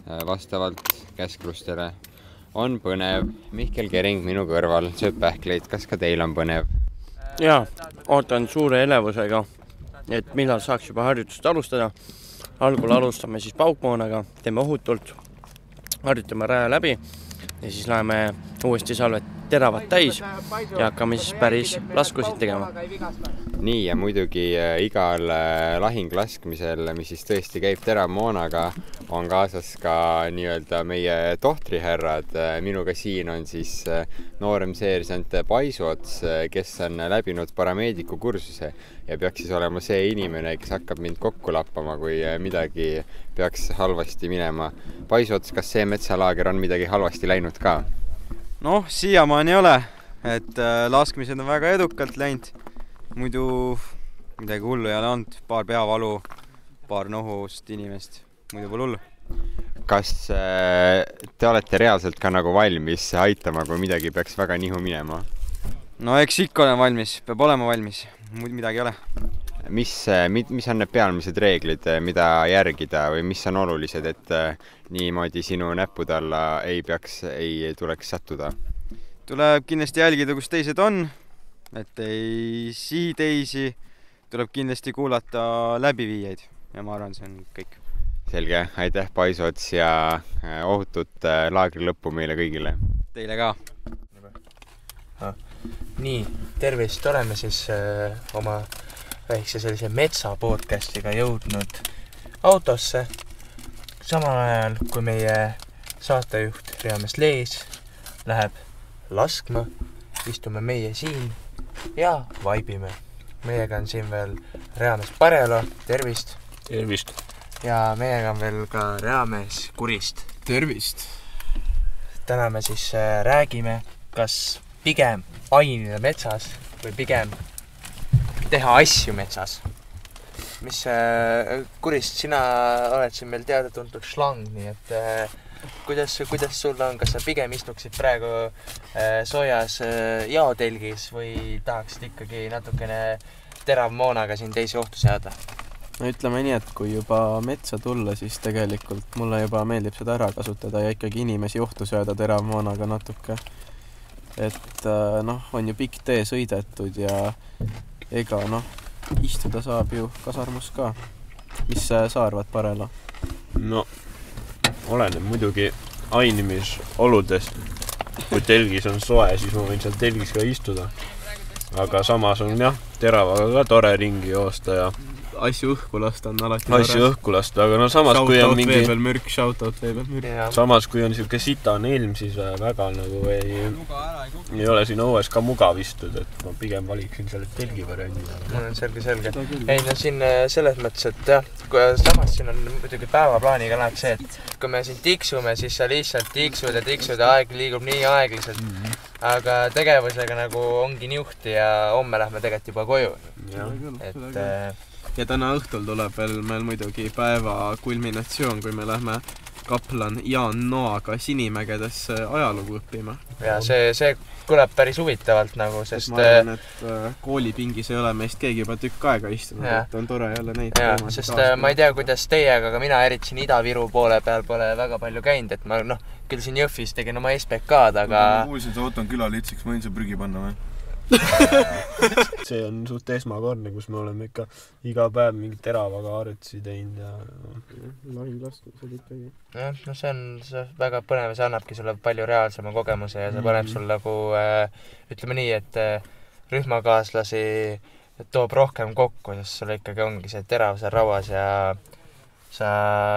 vastavalt käsklustele. On põnev. Mihkel Kering minu kõrval sööb pähkleid. Kas ka teil on põnev? Jaa, ootan suure elevusega, et millal saaks juba harjutust alustada. Algul alustame siis paukmoonaga, teeme ohutult, harjutame raja läbi ja siis läheme uuesti salvet teravad täis ja hakkame siis päris laskusid tegema. Nii, ja muidugi igal lahing laskmisel, mis siis tõesti käib teravmoonaga, on kaasas ka nii-öelda meie tohtriherrad. Minuga siin on siis noorem seersant Paisuots, kes on läbinud parameediku kursuse ja peaks siis olema see inimene, kes hakkab mind kokku lappama, kui midagi peaks halvasti minema. Paisuots, kas see metsalaager on midagi halvasti läinud ka? Noh, siiamaani ei ole, et laskmised on väga edukalt läinud. Muidu midagi hullu ei ole olnud, paar peavalu, paar nohust inimest, muidu pole hullu. Kas te olete reaalselt ka nagu valmis aitama, kui midagi peaks väga nihu minema? No eks ikka olen valmis, peab olema valmis, muid midagi ei ole. Mis, mis on need pealmised reeglid, mida järgida või mis on olulised, et niimoodi sinu näppude alla ei peaks, ei tuleks sattuda? Tuleb kindlasti jälgida, kus teised on, et ei sihi teisi, tuleb kindlasti kuulata läbiviijaid ja ma arvan, see on kõik. Selge, aitäh Paisuots ja ohutut laagri lõppu meile kõigile. Teile ka. Nii, tervist, oleme siis äh, oma väikse sellise metsa podcastiga jõudnud autosse. Samal ajal, kui meie saatejuht Reamees Lees läheb laskma, istume meie siin ja vaibime. Meiega on siin veel Reamees Parelo, tervist. Tervist. Ja meiega on veel ka Reamees Kurist. Tervist. Täna me siis äh, räägime, kas pigem ainida metsas või pigem teha asju metsas. Mis äh, Kurist, sina oled siin meil teada-tuntud šlang, nii et äh, kuidas, kuidas sul on, kas sa pigem istuksid praegu äh, soojas äh, jaotelgis või tahaksid ikkagi natukene teravmoonaga siin teisi ohtu seada? No ütleme nii, et kui juba metsa tulla, siis tegelikult mulle juba meeldib seda ära kasutada ja ikkagi inimesi ohtu sööda teravmoonaga natuke. Et noh, on ju pikk tee sõidetud ja ega noh, istuda saab ju kasarmus ka. Mis sa arvad, Parelo? No, oleneb muidugi ainimisoludest. Kui telgis on soe, siis ma võin seal telgis ka istuda. Aga samas on jah, teravaga ka tore ringi joosta ja asju õhku lasta on alati asju tore. õhku lasta, aga no samas shout kui on mingi veebel mürk, shoutout veebel mürk. Samas kui on siuke sitane ilm, siis väga nagu ei, ei ole siin õues ka mugav istud, et ma pigem valiksin selle telgi variandi. Selge, selge. Ei, no siin selles mõttes, et jah, samas siin on muidugi päevaplaaniga läheb see, et kui me siin tiksume, siis sa lihtsalt tiksud ja tiksud ja aeg liigub nii aeglaselt. Mm -hmm. Aga tegevusega nagu ongi niuhti ja homme lähme tegelikult juba koju. Ja, et, ja täna õhtul tuleb veel meil muidugi päeva kulminatsioon, kui me lähme kaplan Jaan Noaga Sinimägedesse ajalugu õppima. Ja see, see kõlab päris huvitavalt nagu, sest ma arvan, et koolipingis ei ole meist keegi juba tükk aega istunud, et on tore jälle neid. Ja, sest aastal. Ma ei tea, kuidas teiega, aga mina eriti siin Ida-Viru poole peal pole väga palju käinud, et ma noh, küll siin Jõhvis tegin oma S P K-d, aga... Ma kuulsin, sa ootan külalitseks, ma võin see prügi panna või? See on suht esmakordne, kus me oleme ikka iga päev mingi teravaga harjutusi teinud ja... Lahinglastused ikkagi. Ja, no see on see väga põnev, see annabki sulle palju reaalsema kogemuse ja see paneb sul nagu, ütleme nii, et rühmakaaslasi toob rohkem kokku, sest sul ikkagi ongi see terav seal rauas ja sa...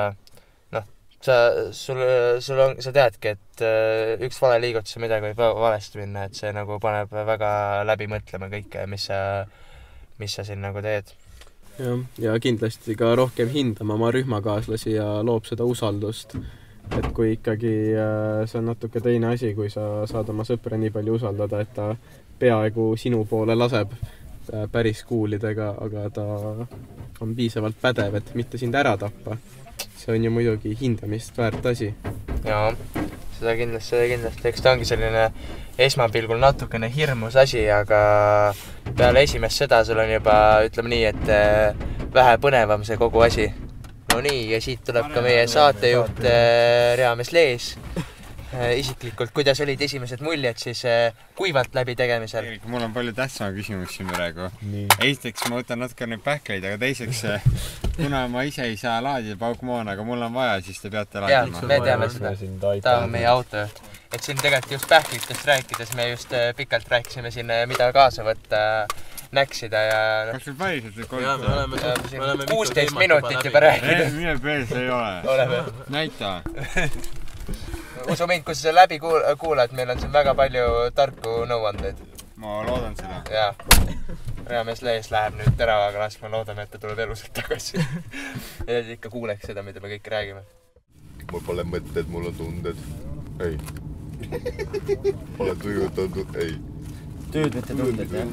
Sa, sul, sul on, sa teadki, et üks vale liigutus ja midagi võib valesti minna, et see nagu paneb väga läbi mõtlema kõike, mis sa, mis sa siin nagu teed. Ja, ja kindlasti ka rohkem hindama oma rühmakaaslasi ja loob seda usaldust. Et kui ikkagi see on natuke teine asi, kui sa saad oma sõpra nii palju usaldada, et ta peaaegu sinu poole laseb päris kuulidega, aga ta on piisavalt pädev, et mitte sind ära tappa. See on ju muidugi hindamist väärt asi. Jaa, seda kindlasti, seda kindlasti. Eks ta ongi selline esmapilgul natukene hirmus asi, aga peale esimest seda sul on juba, ütleme nii, et vähe põnevam see kogu asi. no nii, ja siit tuleb ka meie saatejuht Reamees Lees. Isiklikult, kuidas olid esimesed muljed siis kuivalt läbi tegemisel? Mul on palju tähtsama küsimus siin praegu. Esiteks ma võtan natuke neid pähkleid, aga teiseks, kuna ma ise ei saa laadida paukmoona, aga mul on vaja, siis te peate laadima. Jah, me teame seda. Ta on meie autojuht. Et siin tegelikult just pähklitest rääkides me just pikalt rääkisime siin, mida kaasa võtta, näksida ja... Kas sul päriselt või kolm? Jaa, me oleme kuusteist minutit juba rääkida. Mine päris ei ole. Oleme. Näita. Usu mind, kui sa läbi kuulad, meil on siin väga palju tarku nõuandeid. Ma loodan seda. Jaa. Reamees Lees läheb nüüd teravaga laskma, loodame, et ta tuleb elusalt tagasi. Ja ikka kuuleks seda, mida me kõik räägime. Mul pole mõtted, mul on tunded. Ei. Pole tujutanud, ei. Tööd mitte tunded, jah?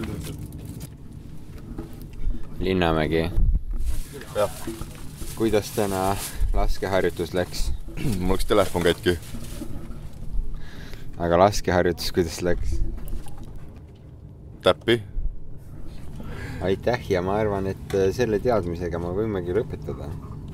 Linnamägi. Jah. Kuidas täna laskeharjutus läks? Mul oleks telefon kätki. Aga laskeharjutus, kuidas läks? Täppi. Aitäh ja ma arvan, et selle teadmisega ma võimegi lõpetada.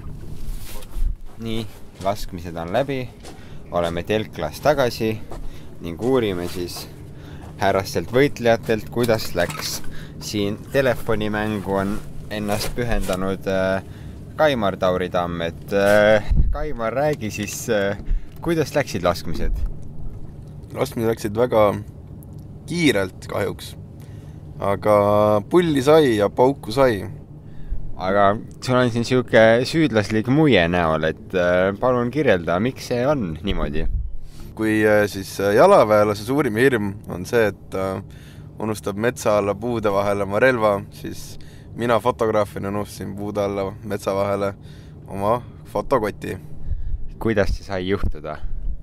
Nii, laskmised on läbi, oleme telklas tagasi ning uurime siis härrastelt võitlejatelt, kuidas läks. Siin telefonimängu on ennast pühendanud Kaimar Tauri Tamm, et Kaimar, räägi siis, kuidas läksid laskmised? Laskmised läksid väga kiirelt kahjuks, aga pulli sai ja pauku sai. Aga sul on siin siuke süüdlaslik muie näol, et palun kirjelda, miks see on niimoodi? Kui siis jalaväelase suurim hirm on see, et unustab metsa alla puude vahele oma relva, siis mina fotograafina unustasin puude alla metsa vahele oma fotokoti. Kuidas see sai juhtuda?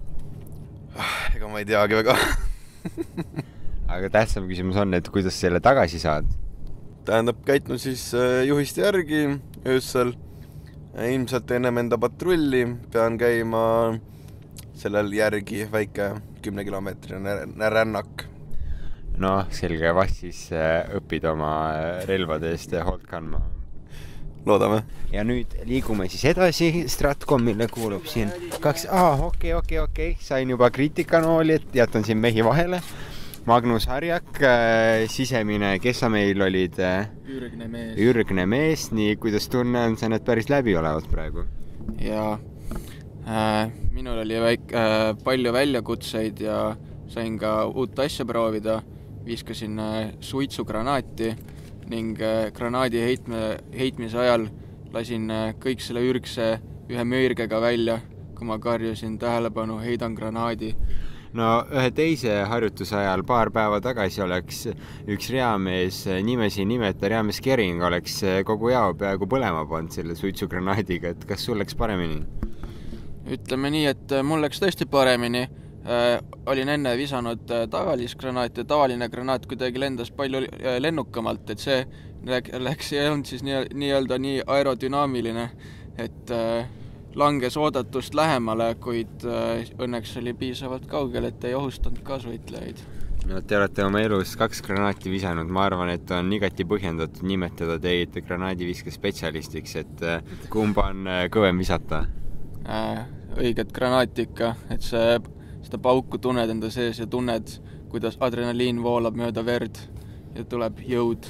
Ega ma ei teagi väga. Aga tähtsam küsimus on, et kuidas selle tagasi saad? Tähendab, käitnud siis juhiste järgi öössel. Ilmselt ennem enda patrulli pean käima sellel järgi väike kümne kilomeetrine rännak. No, selge, vast siis õpid oma relvade eest hoolt kandma. Loodame. Ja nüüd liigume siis edasi. Stratcom, mille kuulub siin kaks... Ah, okei, okei, okei. Sain juba kriitikanooli, et jätan siin mehi vahele. Magnus Harjak, sisemine, kes sa meil olid? Ürgne mees. Ürgne mees, nii kuidas tunne on, sa need päris läbi olevad praegu? Ja äh, minul oli väik, äh, palju väljakutseid ja sain ka uut asja proovida. Viiskasin äh, suitsugranaati ning äh, granaadi heitme, heitmise ajal lasin äh, kõik selle ürgse ühe möörgega välja, kui ma karjusin tähelepanu, heidan granaadi. No ühe teise harjutuse ajal paar päeva tagasi oleks üks reamees nimesi nimeta, reamees Kering oleks kogu jao peaaegu põlema pannud selle suitsugranaadiga, et kas sul läks paremini? Ütleme nii, et mul läks tõesti paremini. Äh, olin enne visanud tavalist granaat ja tavaline granaat kuidagi lendas palju lennukamalt, et see läks ja on siis nii, nii-öelda nii aerodünaamiline, et äh, langes oodatust lähemale, kuid äh, õnneks oli piisavalt kaugel, et ei ohustanud kaasvõitlejaid. No, te olete oma elus kaks granaati visanud, ma arvan, et on igati põhjendatud nimetada teid granaadiviske spetsialistiks, et äh, kumba on äh, kõvem visata? Äh, õiget granaati ikka, et see seda pauku tunned enda sees ja tunned, kuidas adrenaliin voolab mööda verd ja tuleb jõud.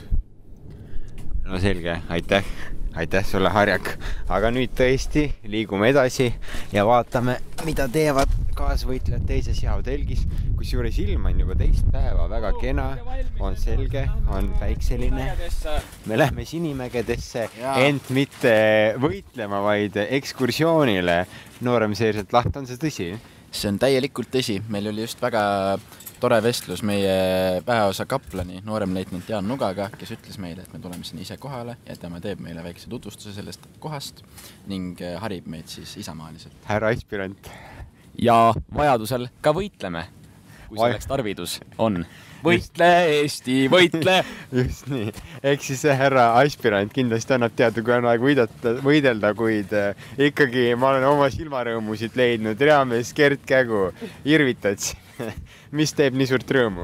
No selge, aitäh, aitäh sulle, Harjak. Aga nüüd tõesti liigume edasi ja vaatame, mida teevad kaasvõitlejad teises jaotelgis, kus juures ilm on juba teist päeva väga kena, on selge, on päikseline. Me lähme Sinimägedesse, ent mitte võitlema, vaid ekskursioonile. Nooremseeriselt Laht, on see tõsi? See on täielikult tõsi. Meil oli just väga tore vestlus meie väeosa kaplani, nooremleitnant Jaan Nugaga, kes ütles meile, et me tuleme sinna ise kohale ja tema teeb meile väikse tutvustuse sellest kohast ning harib meid siis isamaaliselt. Härra aspirant. Ja vajadusel ka võitleme, kui selleks tarvidus on. Võitle, Eesti, võitle! Just nii. Ehk siis see härra aspirant kindlasti annab teada, kui on aeg võidata, võidelda, kuid ikkagi ma olen oma silmarõõmusid leidnud. Reamees Gert Kägu, irvitats. Mis teeb nii suurt rõõmu?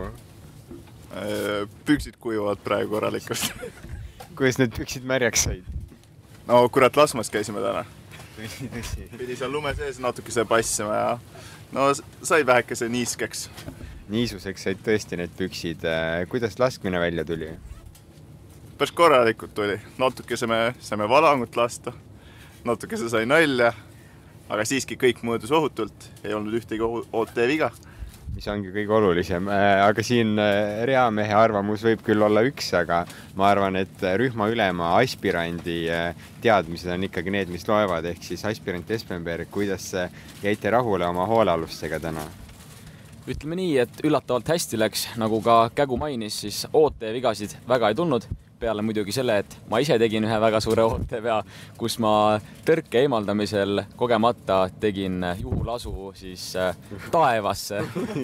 Püksid kuivavad praegu korralikust. Kuidas need püksid märjaks said? No kurat, lasmas käisime täna. pidi seal lume sees natukese passima ja no sai vähekese niiskeks. Niisuseks said tõesti need püksid. Kuidas laskmine välja tuli? Päris korralikult tuli. Natukese me saime valangut lasta, natukese sai nalja, aga siiski kõik mõõdus ohutult, ei olnud ühtegi O T viga. Mis ongi kõige olulisem, aga siin reamehe arvamus võib küll olla üks, aga ma arvan, et rühma ülema aspirandi teadmised on ikkagi need, mis loevad, ehk siis aspirant Espenberg, kuidas jäite rahule oma hoolealustega täna? Ütleme nii, et üllatavalt hästi läks, nagu ka Kägu mainis, siis O T vigasid väga ei tulnud, peale muidugi selle, et ma ise tegin ühe väga suure O T vea, kus ma tõrke eemaldamisel kogemata tegin juhulasu siis taevasse.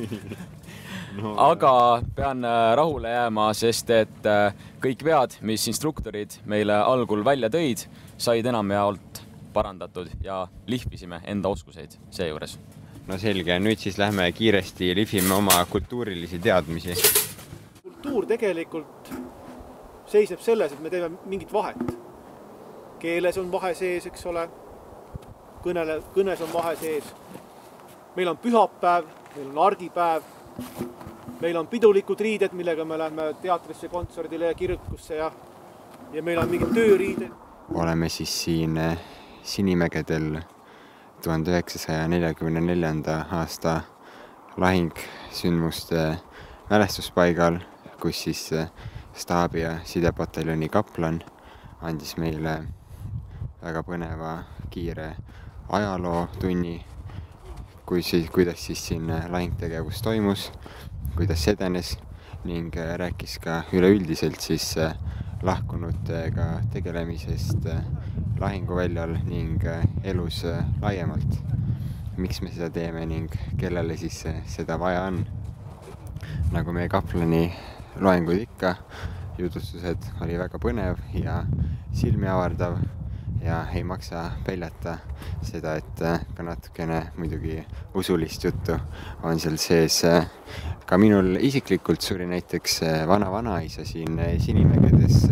No, aga pean rahule jääma, sest et kõik vead, mis instruktorid meile algul välja tõid, said enamjaolt parandatud ja lihvisime enda oskuseid seejuures. No selge, nüüd siis lähme kiiresti lihvime oma kultuurilisi teadmisi. Kultuur tegelikult seisneb selles, et me teeme mingit vahet. Keeles on vahe sees, eks ole, kõnele, kõnes on vahe sees. Meil on pühapäev, meil on argipäev, meil on pidulikud riided, millega me lähme teatrisse, kontserdile ja kirikusse ja, ja meil on mingid tööriided. Oleme siis siin Sinimägedel tuhande üheksasaja neljakümne neljanda aasta lahingsündmuste mälestuspaigal, kus siis staabi- ja sidepataljoni kaplan andis meile väga põneva kiire ajalootunni, kui siis, kuidas siis siin lahingtegevus toimus, kuidas edenes ning rääkis ka üleüldiselt siis lahkunutega tegelemisest lahinguväljal ning elus laiemalt. Miks me seda teeme ning kellele siis seda vaja on? Nagu meie kaplani loengud ikka, jutustused oli väga põnev ja silmi avardav ja ei maksa peljata seda, et ka natukene muidugi usulist juttu on seal sees. Ka minul isiklikult suri näiteks vana-vanaisa siin Sinimägedes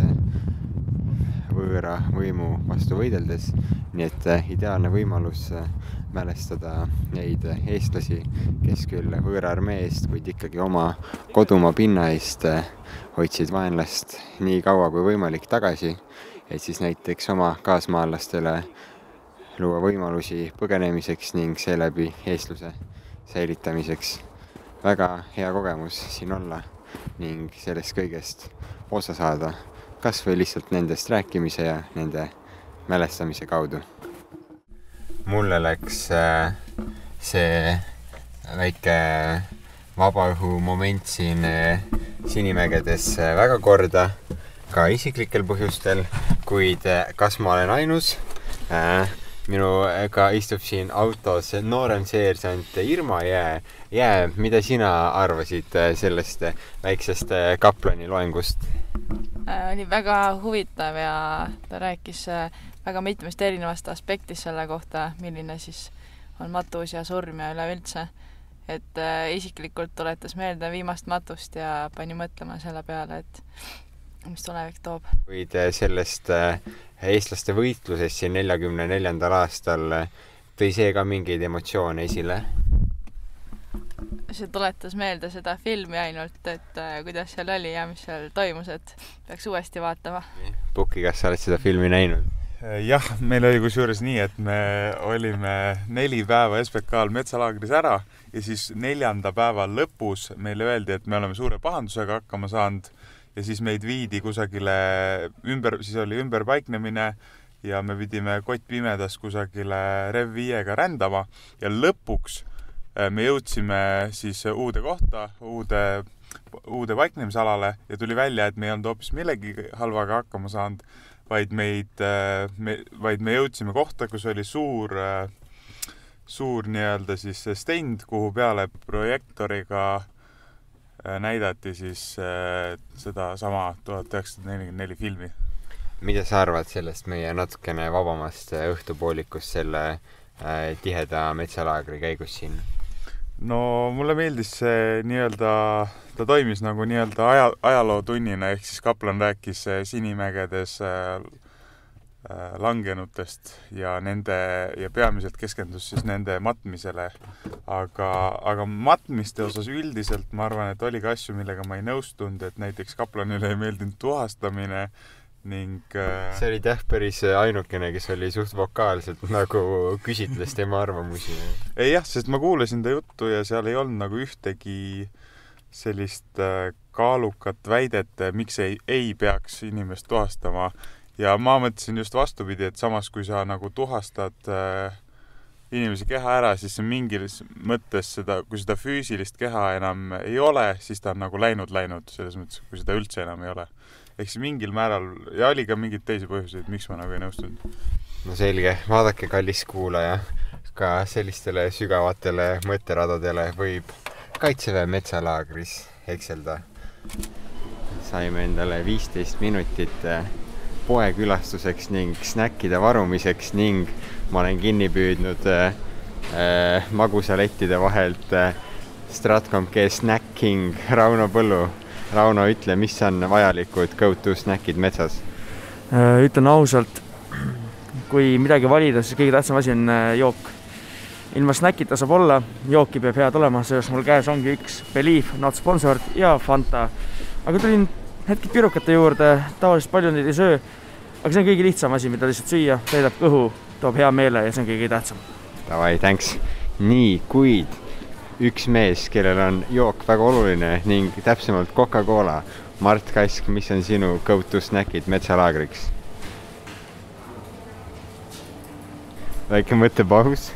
võõra võimu vastu võideldes, nii et ideaalne võimalus mälestada neid eestlasi, kes küll võõra armee eest, kuid ikkagi oma kodumaa pinna eest hoidsid vaenlast nii kaua kui võimalik tagasi, et siis näiteks oma kaasmaalastele luua võimalusi põgenemiseks ning seeläbi eestluse säilitamiseks. Väga hea kogemus siin olla ning sellest kõigest osa saada, kas või lihtsalt nendest rääkimise ja nende mälestamise kaudu. Mulle läks see väike vabaõhu moment siin Sinimägedes väga korda, ka isiklikel põhjustel, kuid kas ma olen ainus? Minuga istub siin autos noorem seersant Irma Jää. Jää, mida sina arvasid sellest väiksest kaplani loengust? Oli väga huvitav ja ta rääkis väga mitmest erinevast aspektist selle kohta, milline siis on matus ja surm ja üleüldse. Et isiklikult tuletas meelde viimast matust ja pani mõtlema selle peale, et mis tulevik toob. Võid sellest eestlaste võitlusest siin neljakümne neljandal aastal tõi see ka mingeid emotsioone esile? See tuletas meelde seda filmi ainult, et kuidas seal oli ja mis seal toimus, et peaks uuesti vaatama. Puki, kas sa oled seda filmi näinud? Jah, meil oli kusjuures nii, et me olime neli päeva S P K-l metsalaagris ära ja siis neljanda päeva lõpus meile öeldi, et me oleme suure pahandusega hakkama saanud ja siis meid viidi kusagile ümber, siis oli ümberpaiknemine ja me pidime kott pimedas kusagile Rev viiega rändama ja lõpuks me jõudsime siis uude kohta, uude, uude paiknemisalale ja tuli välja, et me ei olnud hoopis millegi halvaga hakkama saanud, vaid, meid, me, vaid me jõudsime kohta, kus oli suur, suur nii-öelda siis stend, kuhu peale projektoriga näidati siis seda sama tuhat üheksasada nelikümmend neli filmi. Mida sa arvad sellest meie natukene vabamast õhtupoolikust selle tiheda metsalaagri käigus siin? No mulle meeldis see nii-öelda, ta toimis nagu nii-öelda aja, ajalootunnina, ehk siis kaplan rääkis Sinimägedes langenutest ja nende ja peamiselt keskendus siis nende matmisele, aga, aga matmiste osas üldiselt ma arvan, et oli ka asju, millega ma ei nõustunud, et näiteks kaplanile ei meeldinud tuhastamine ning see oli jah päris ainukene, kes oli suht vokaalselt nagu küsitles tema arvamusi. Ei jah, sest ma kuulasin ta juttu ja seal ei olnud nagu ühtegi sellist kaalukat väidet, miks ei, ei peaks inimest tuhastama. Ja ma mõtlesin just vastupidi, et samas kui sa nagu tuhastad äh, inimese keha ära, siis see mingis mõttes seda, kui seda füüsilist keha enam ei ole, siis ta on nagu läinud, läinud selles mõttes, kui seda üldse enam ei ole. Ehk siis mingil määral, ja oli ka mingid teisi põhjuseid, miks ma nagu ei nõustunud. No selge, vaadake kallis kuulaja, ka sellistele sügavatele mõtteradadele võib Kaitseväe metsalaagris ekselda. Saime endale viisteist minutit poekülastuseks ning snäkkide varumiseks ning ma olen kinni püüdnud äh, magusalettide vahelt äh, Stratcom-G Snacking Rauno Põllu. Rauno, ütle, mis on vajalikud go-to snackid metsas? Äh, ütlen ausalt, kui midagi valida, siis kõige tähtsam asi on äh, jook. Ilma snackita saab olla, jooki peab head olema, selles mul käes ongi üks Believe, not sponsored ja Fanta. Aga tulin hetki pirukate juurde, tavaliselt palju neid ei söö, aga see on kõige lihtsam asi, mida lihtsalt süüa, täidab kõhu, toob hea meele ja see on kõige tähtsam. Davai, thanks. Nii, kuid üks mees, kellel on jook väga oluline ning täpsemalt Coca-Cola. Mart Kask, mis on sinu go-to snackid metsalaagriks? Väike mõttepaus.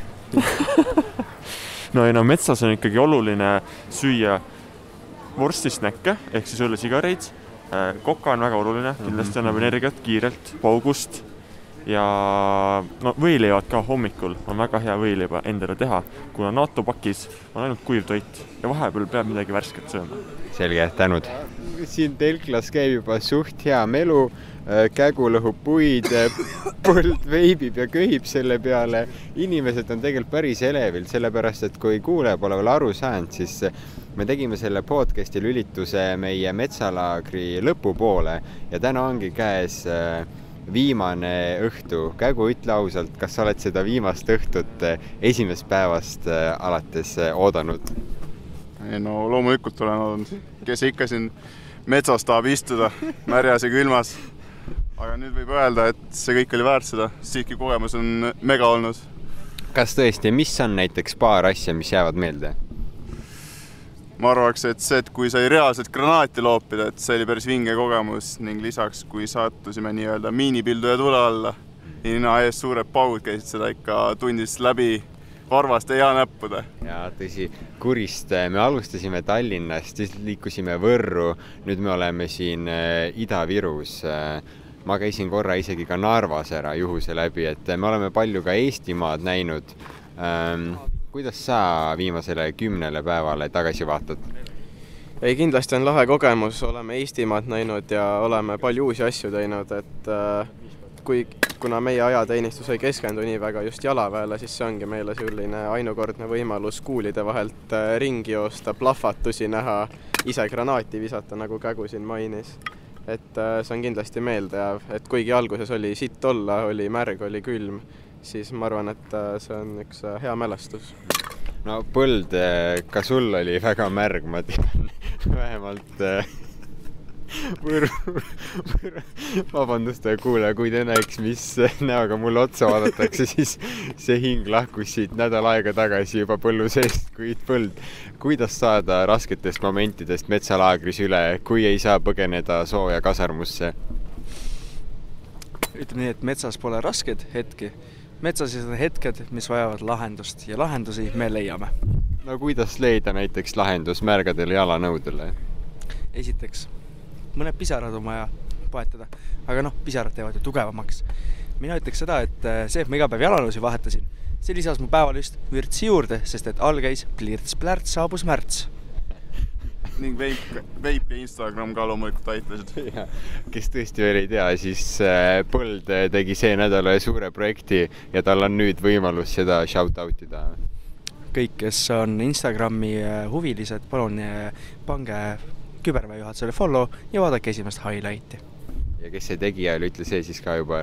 No ei no metsas on ikkagi oluline süüa vorstisnäkke ehk siis õlle sigareid. Koka on väga oluline, kindlasti annab energiat kiirelt, paugust ja no, võileivad ka hommikul on väga hea võileiba endale teha, kuna NATO pakis on ainult kuiv toit ja vahepeal peab midagi värsket sööma. Selge, tänud. Siin telklas käib juba suht hea melu, kägu lõhub puid, põld veibib ja köhib selle peale. Inimesed on tegelikult päris elevil, sellepärast et kui kuulaja pole veel aru saanud, siis me tegime selle podcasti lülituse meie metsalaagri lõpupoole ja täna ongi käes viimane õhtu. Kägu, ütle ausalt, kas sa oled seda viimast õhtut esimest päevast alates oodanud? Ei, no loomulikult olen olnud, kes ikka siin metsas tahab istuda, märjas ja külmas. Aga nüüd võib öelda, et see kõik oli väärt seda, siiski kogemus on mega olnud. Kas tõesti, mis on näiteks paar asja, mis jäävad meelde? Ma arvaks, et see, et kui sai reaalselt granaati loopida, et see oli päris vinge kogemus ning lisaks, kui sattusime nii-öelda miinipilduja tule alla, nina ees suured paugud käisid seda ikka tundis läbi varvaste ja näppude. Ja tõsi, Kurist me alustasime Tallinnast, siis liikusime Võrru, nüüd me oleme siin Ida-Virus. Ma käisin korra isegi ka Narvas ära juhuse läbi, et me oleme palju ka Eestimaad näinud. Ähm, kuidas sa viimasele kümnele päevale tagasi vaatad? Ei, kindlasti on lahe kogemus, oleme Eestimaad näinud ja oleme palju uusi asju teinud, et äh, kui, kuna meie ajateenistus ei keskendu nii väga just jalaväele, siis see ongi meile selline ainukordne võimalus kuulide vahelt äh, ringi joosta, plahvatusi näha, ise granaati visata, nagu Kägu siin mainis. Et äh, see on kindlasti meeldejääv, et kuigi alguses oli sitt olla, oli märg, oli külm, siis ma arvan, et äh, see on üks äh, hea mälestus. No põld, ka sul oli väga märg, ma tean, vähemalt äh, võr, võr, vabandust kuule, kui te näeks, mis näoga mulle otsa vaadatakse, siis see hing lahkus siit nädal aega tagasi juba põllu seest, kuid põld. Kuidas saada rasketest momentidest metsalaagris üle, kui ei saa põgeneda sooja kasarmusse? Ütleme nii, et metsas pole rasked hetki. Metsas on hetked, mis vajavad lahendust ja lahendusi me leiame. No kuidas leida näiteks lahendus märgadele jalanõudele? Esiteks, mõned pisarad on vaja poetada, aga noh, pisarad teevad ju tugevamaks. Mina ütleks seda, et see, et ma iga päev jalanõusi vahetasin, see lisas mu päeval just vürtsi juurde, sest et all käis plirts-plärts saabus märts. Ning veip, veip ja Instagram ka loomulikult aitlesid. Ja, kes tõesti veel ei tea, siis Põld tegi see nädala suure projekti ja tal on nüüd võimalus seda shout-outida. Kõik, kes on Instagrami huvilised, palun pange Küberväe juhatusele follow ja vaadake esimest highlighti. Ja kes see tegijal, ütle see siis ka juba ära.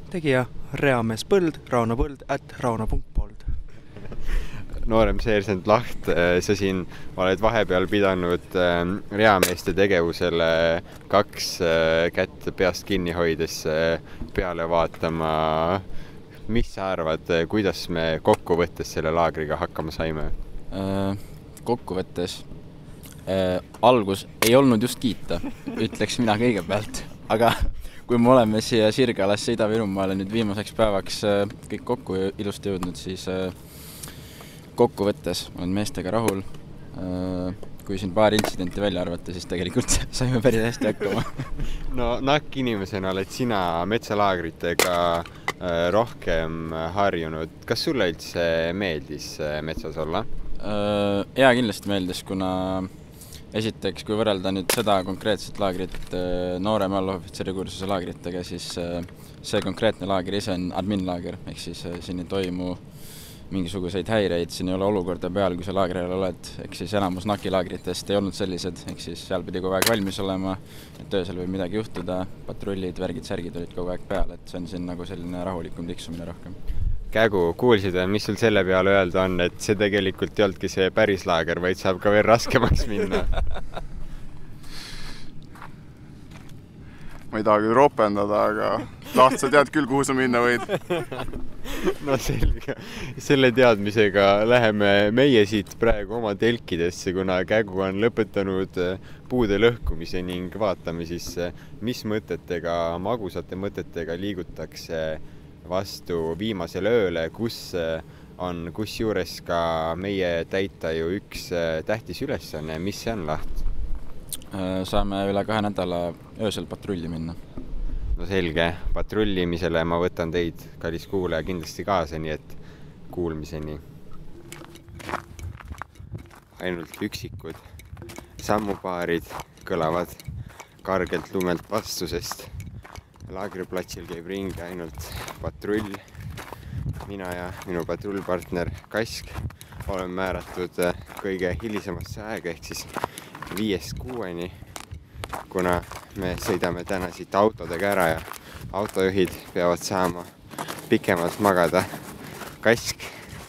tegija Reamees Põld, Rauno Põld at rauno punkt pold. Noorem seersent Laht, sa siin oled vahepeal pidanud reameeste tegevusele kaks kätt peast kinni hoides peale vaatama. Mis sa arvad, kuidas me kokkuvõttes selle laagriga hakkama saime? Kokkuvõttes äh, algus ei olnud just kiita, ütleks mina kõigepealt, aga kui me oleme siia Sirgalasse Ida-Virumaale nüüd viimaseks päevaks äh, kõik kokku ilusti jõudnud, siis äh, kokkuvõttes olen meestega rahul. Äh, kui siin paar intsidenti välja arvata, siis tegelikult saime päris hästi hakkama. No nakk inimesena oled sina metsalaagritega äh, rohkem harjunud. Kas sulle üldse meeldis metsas olla? Jaa, kindlasti meeldis, kuna esiteks, kui võrrelda nüüd seda konkreetset laagrit noorema allohvitseri kursuse laagritega, siis see konkreetne laagri ise on admin-laager, ehk siis siin ei toimu mingisuguseid häireid, siin ei ole olukorda peal, kui sa laagriajal oled, ehk siis enamus nakilaagritest ei olnud sellised, ehk siis seal pidi kogu aeg valmis olema, et öösel võib midagi juhtuda, patrullid, värgid, särgid olid kogu aeg peal, et see on siin nagu selline rahulikum tiksumine rohkem. Kägu, kuulsid, mis sul selle peale öelda on, et see tegelikult ei oldki see päris laager, vaid saab ka veel raskemaks minna? Ma ei taha küll ropendada, aga Laht, sa tead küll, kuhu sa minna võid. No selge. Selle teadmisega läheme meie siit praegu oma telkidesse, kuna Kägu on lõpetanud puude lõhkumise ning vaatame siis, mis mõtetega, magusate mõtetega liigutakse vastu viimasele ööle, kus on kus juures ka meie täita ju üks tähtis ülesanne. Mis see on, Laht? Saame üle kahe nädala öösel patrulli minna. No selge, patrullimisele ma võtan teid, kallis kuulaja, kindlasti kaasa, nii et kuulmiseni. Ainult üksikud sammupaarid kõlavad kargelt lumelt vastusest. Laagriplatsil käib ringi ainult patrull. Mina ja minu patrullpartner Kask oleme määratud kõige hilisemasse aega, ehk siis viiest kuueni, kuna me sõidame täna siit autodega ära ja autojuhid peavad saama pikemalt magada. Kask,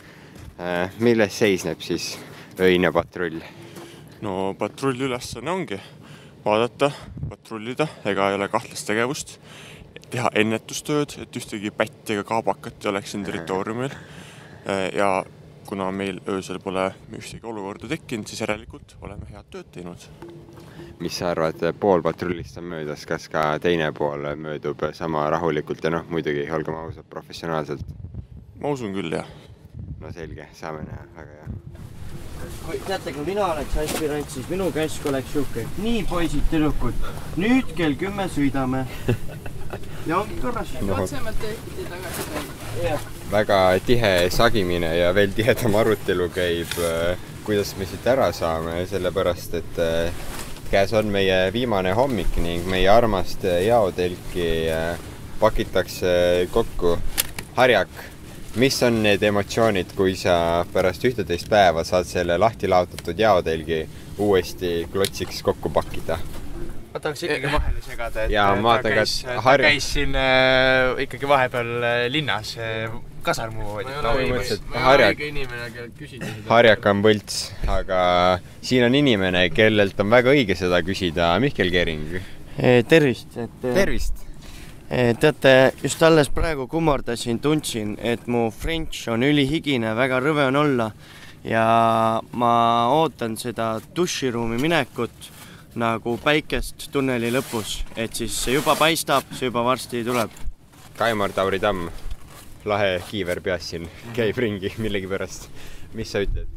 milles seisneb siis öine patrull? No patrull ülesanne ongi vaadata, patrullida, ega ei ole kahtlast tegevust, teha ennetustööd, et ühtegi pätti ega kaabakat ei oleks siin territooriumil. Ja kuna meil öösel pole ühtegi olukorda tekkinud, siis järelikult oleme head tööd teinud. Mis sa arvad, pool patrullist on möödas, kas ka teine pool möödub sama rahulikult ja noh, muidugi olgem ausad professionaalselt? Ma usun küll, jah. No selge, saame näha, väga hea. Kui teate, kui mina oleks aspirant, siis minu käsk oleks siuke. Nii, poisid, tüdrukud, nüüd kell kümme sõidame. Ja ongi korras. Otsemalt tehti tagasi välja. Väga tihe sagimine ja veel tihedam arutelu käib, kuidas me siit ära saame, sellepärast, et käes on meie viimane hommik ning meie armast jaotelki pakitakse kokku. Harjak, mis on need emotsioonid, kui sa pärast ühteteist päeva saad selle lahti laotatud jaotelgi uuesti klotsiks kokku pakkida? Ma tahaks ikkagi vahele segada, et ja, ta, käis, ta Harj... käis siin äh, ikkagi vahepeal linnas äh, kasarmu voodit. Harjak, Harjak on võlts, aga siin on inimene, kellelt on väga õige seda küsida. Mihkel Kering. Tervist. Et, Tervist. Teate, just alles praegu kummardasin, tundsin, et mu French on ülihigine, väga rõve on olla ja ma ootan seda duširuumi minekut nagu päikest tunneli lõpus, et siis see juba paistab, see juba varsti tuleb. Kaimar Tauri Tamm, lahe kiiver peas siin, käib ringi millegi pärast. Mis sa ütled?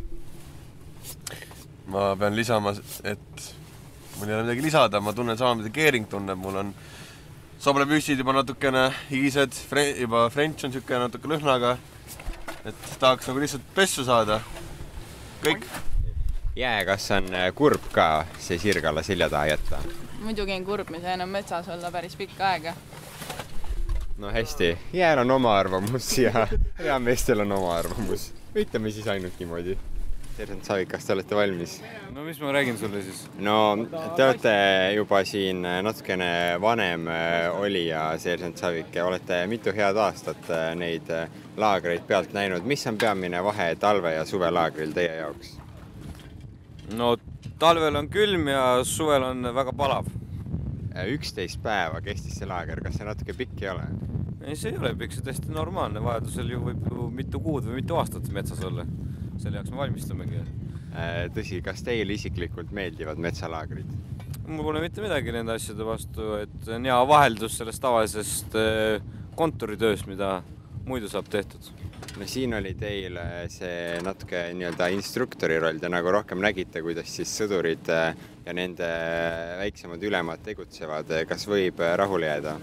Ma pean lisama, et mul ei ole midagi lisada, ma tunnen sama, mida Keering tunneb, mul on soblapüssid juba natukene higised, juba French on siuke natuke lõhnaga, et tahaks nagu lihtsalt pessu saada. Kõik. Jääkas on kurb ka see Sirgala selja taha jätta? Muidugi on kurb, me sai enam metsas olla päris pikka aega. No hästi, jääl on oma arvamus ja reameestel on oma arvamus. Ütleme siis ainult niimoodi. Seersant Savik, kas te olete valmis? No mis ma räägin sulle siis? No te olete juba siin natukene vanem olija, Seersant Savik, ja olete mitu head aastat neid laagreid pealt näinud. Mis on peamine vahe talve- ja suvelaagril teie jaoks? No talvel on külm ja suvel on väga palav. üksteist päeva kestis see laager, kas see natuke pikk ei ole? Ei, see ei ole pikk, see tõesti normaalne. Vajadusel ju võib ju mitu kuud või mitu aastat metsas olla. Selle jaoks me valmistamegi. Tõsi, kas teile isiklikult meeldivad metsalaagrid? Mul pole mitte midagi nende asjade vastu, et on hea vaheldus sellest tavalisest kontoritööst, mida muidu saab tehtud. No siin oli teil see natuke nii-öelda instruktori roll, te nagu rohkem nägite, kuidas siis sõdurid ja nende väiksemad ülemad tegutsevad. Kas võib rahule jääda?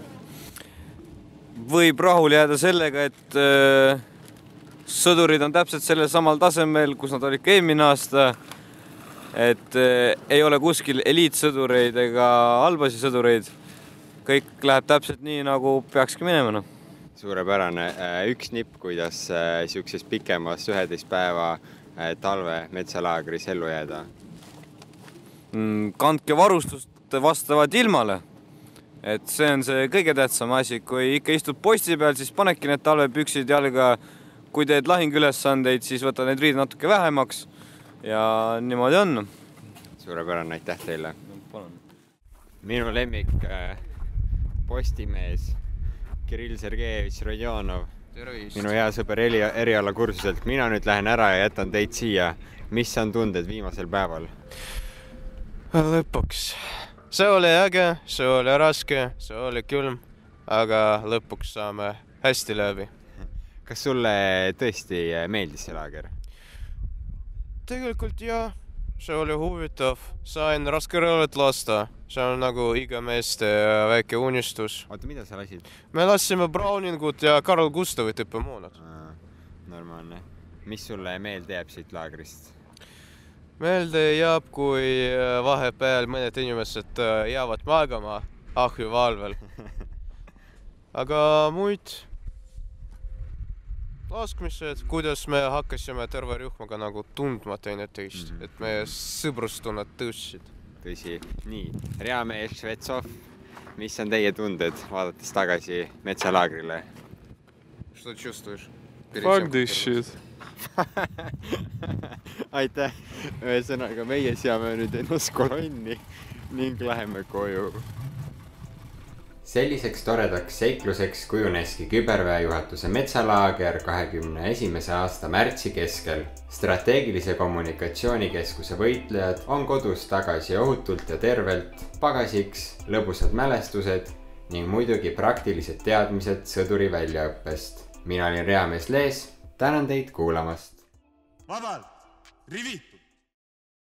Võib rahule jääda sellega, et sõdurid on täpselt sellel samal tasemel, kus nad olid ka eelmine aasta. Et ei ole kuskil eliitsõdureid ega halbasi sõdureid. Kõik läheb täpselt nii, nagu peakski minema. No. Suurepärane. Üks nipp, kuidas siukses pikemas üheteist päeva talve metsalaagris ellu jääda? Kandke varustust vastavad ilmale. Et see on see kõige tähtsam asi. Kui ikka istud posti peal, siis panedki need talvepüksid jalga. Kui teed lahingülesandeid, siis võta need riid natuke vähemaks ja niimoodi on. Suurepärane, aitäh teile. Minu lemmik postimees Kirill Sergejevitš Rodionov. Minu hea sõber eriala kursuselt. Mina nüüd lähen ära ja jätan teid siia. Mis on tunded viimasel päeval? Lõpuks. See oli äge, see oli raske, see oli külm, aga lõpuks saame hästi läbi. Kas sulle tõesti meeldis see laager? Tegelikult jah, see oli huvitav. Sain raskerõulet lasta. See on nagu iga meeste väike unistus. Oota, mida sa lasid? Me lasime Browningut ja Karl Gustavit õppemoonad. Normaalne. Mis sulle meelde jääb siit laagrist? Meelde jääb, kui vahepeal mõned inimesed jäävad magama ahju valvel. Aga muid laskmised, kuidas me hakkasime terve rühmaga nagu tundma teineteist, mm -hmm. et meie sõbrustunnad tõussid. Tõsi. Nii, Reamees Švetsov, mis on teie tunded, vaadates tagasi metsalaagrile? Что чувствуешь? Fuck this shit. Aitäh. Ühesõnaga, meie seame nüüd ennast kolonni ning läheme koju. Selliseks toredaks seikluseks kujuneski küberväejuhatuse metsalaager kahekümne esimese aasta märtsi keskel. Strateegilise kommunikatsioonikeskuse võitlejad on kodus tagasi ohutult ja tervelt, pagasiks lõbusad mälestused ning muidugi praktilised teadmised sõduri väljaõppest. Mina olin Reamees Lees, tänan teid kuulamast. Vabal, rivi!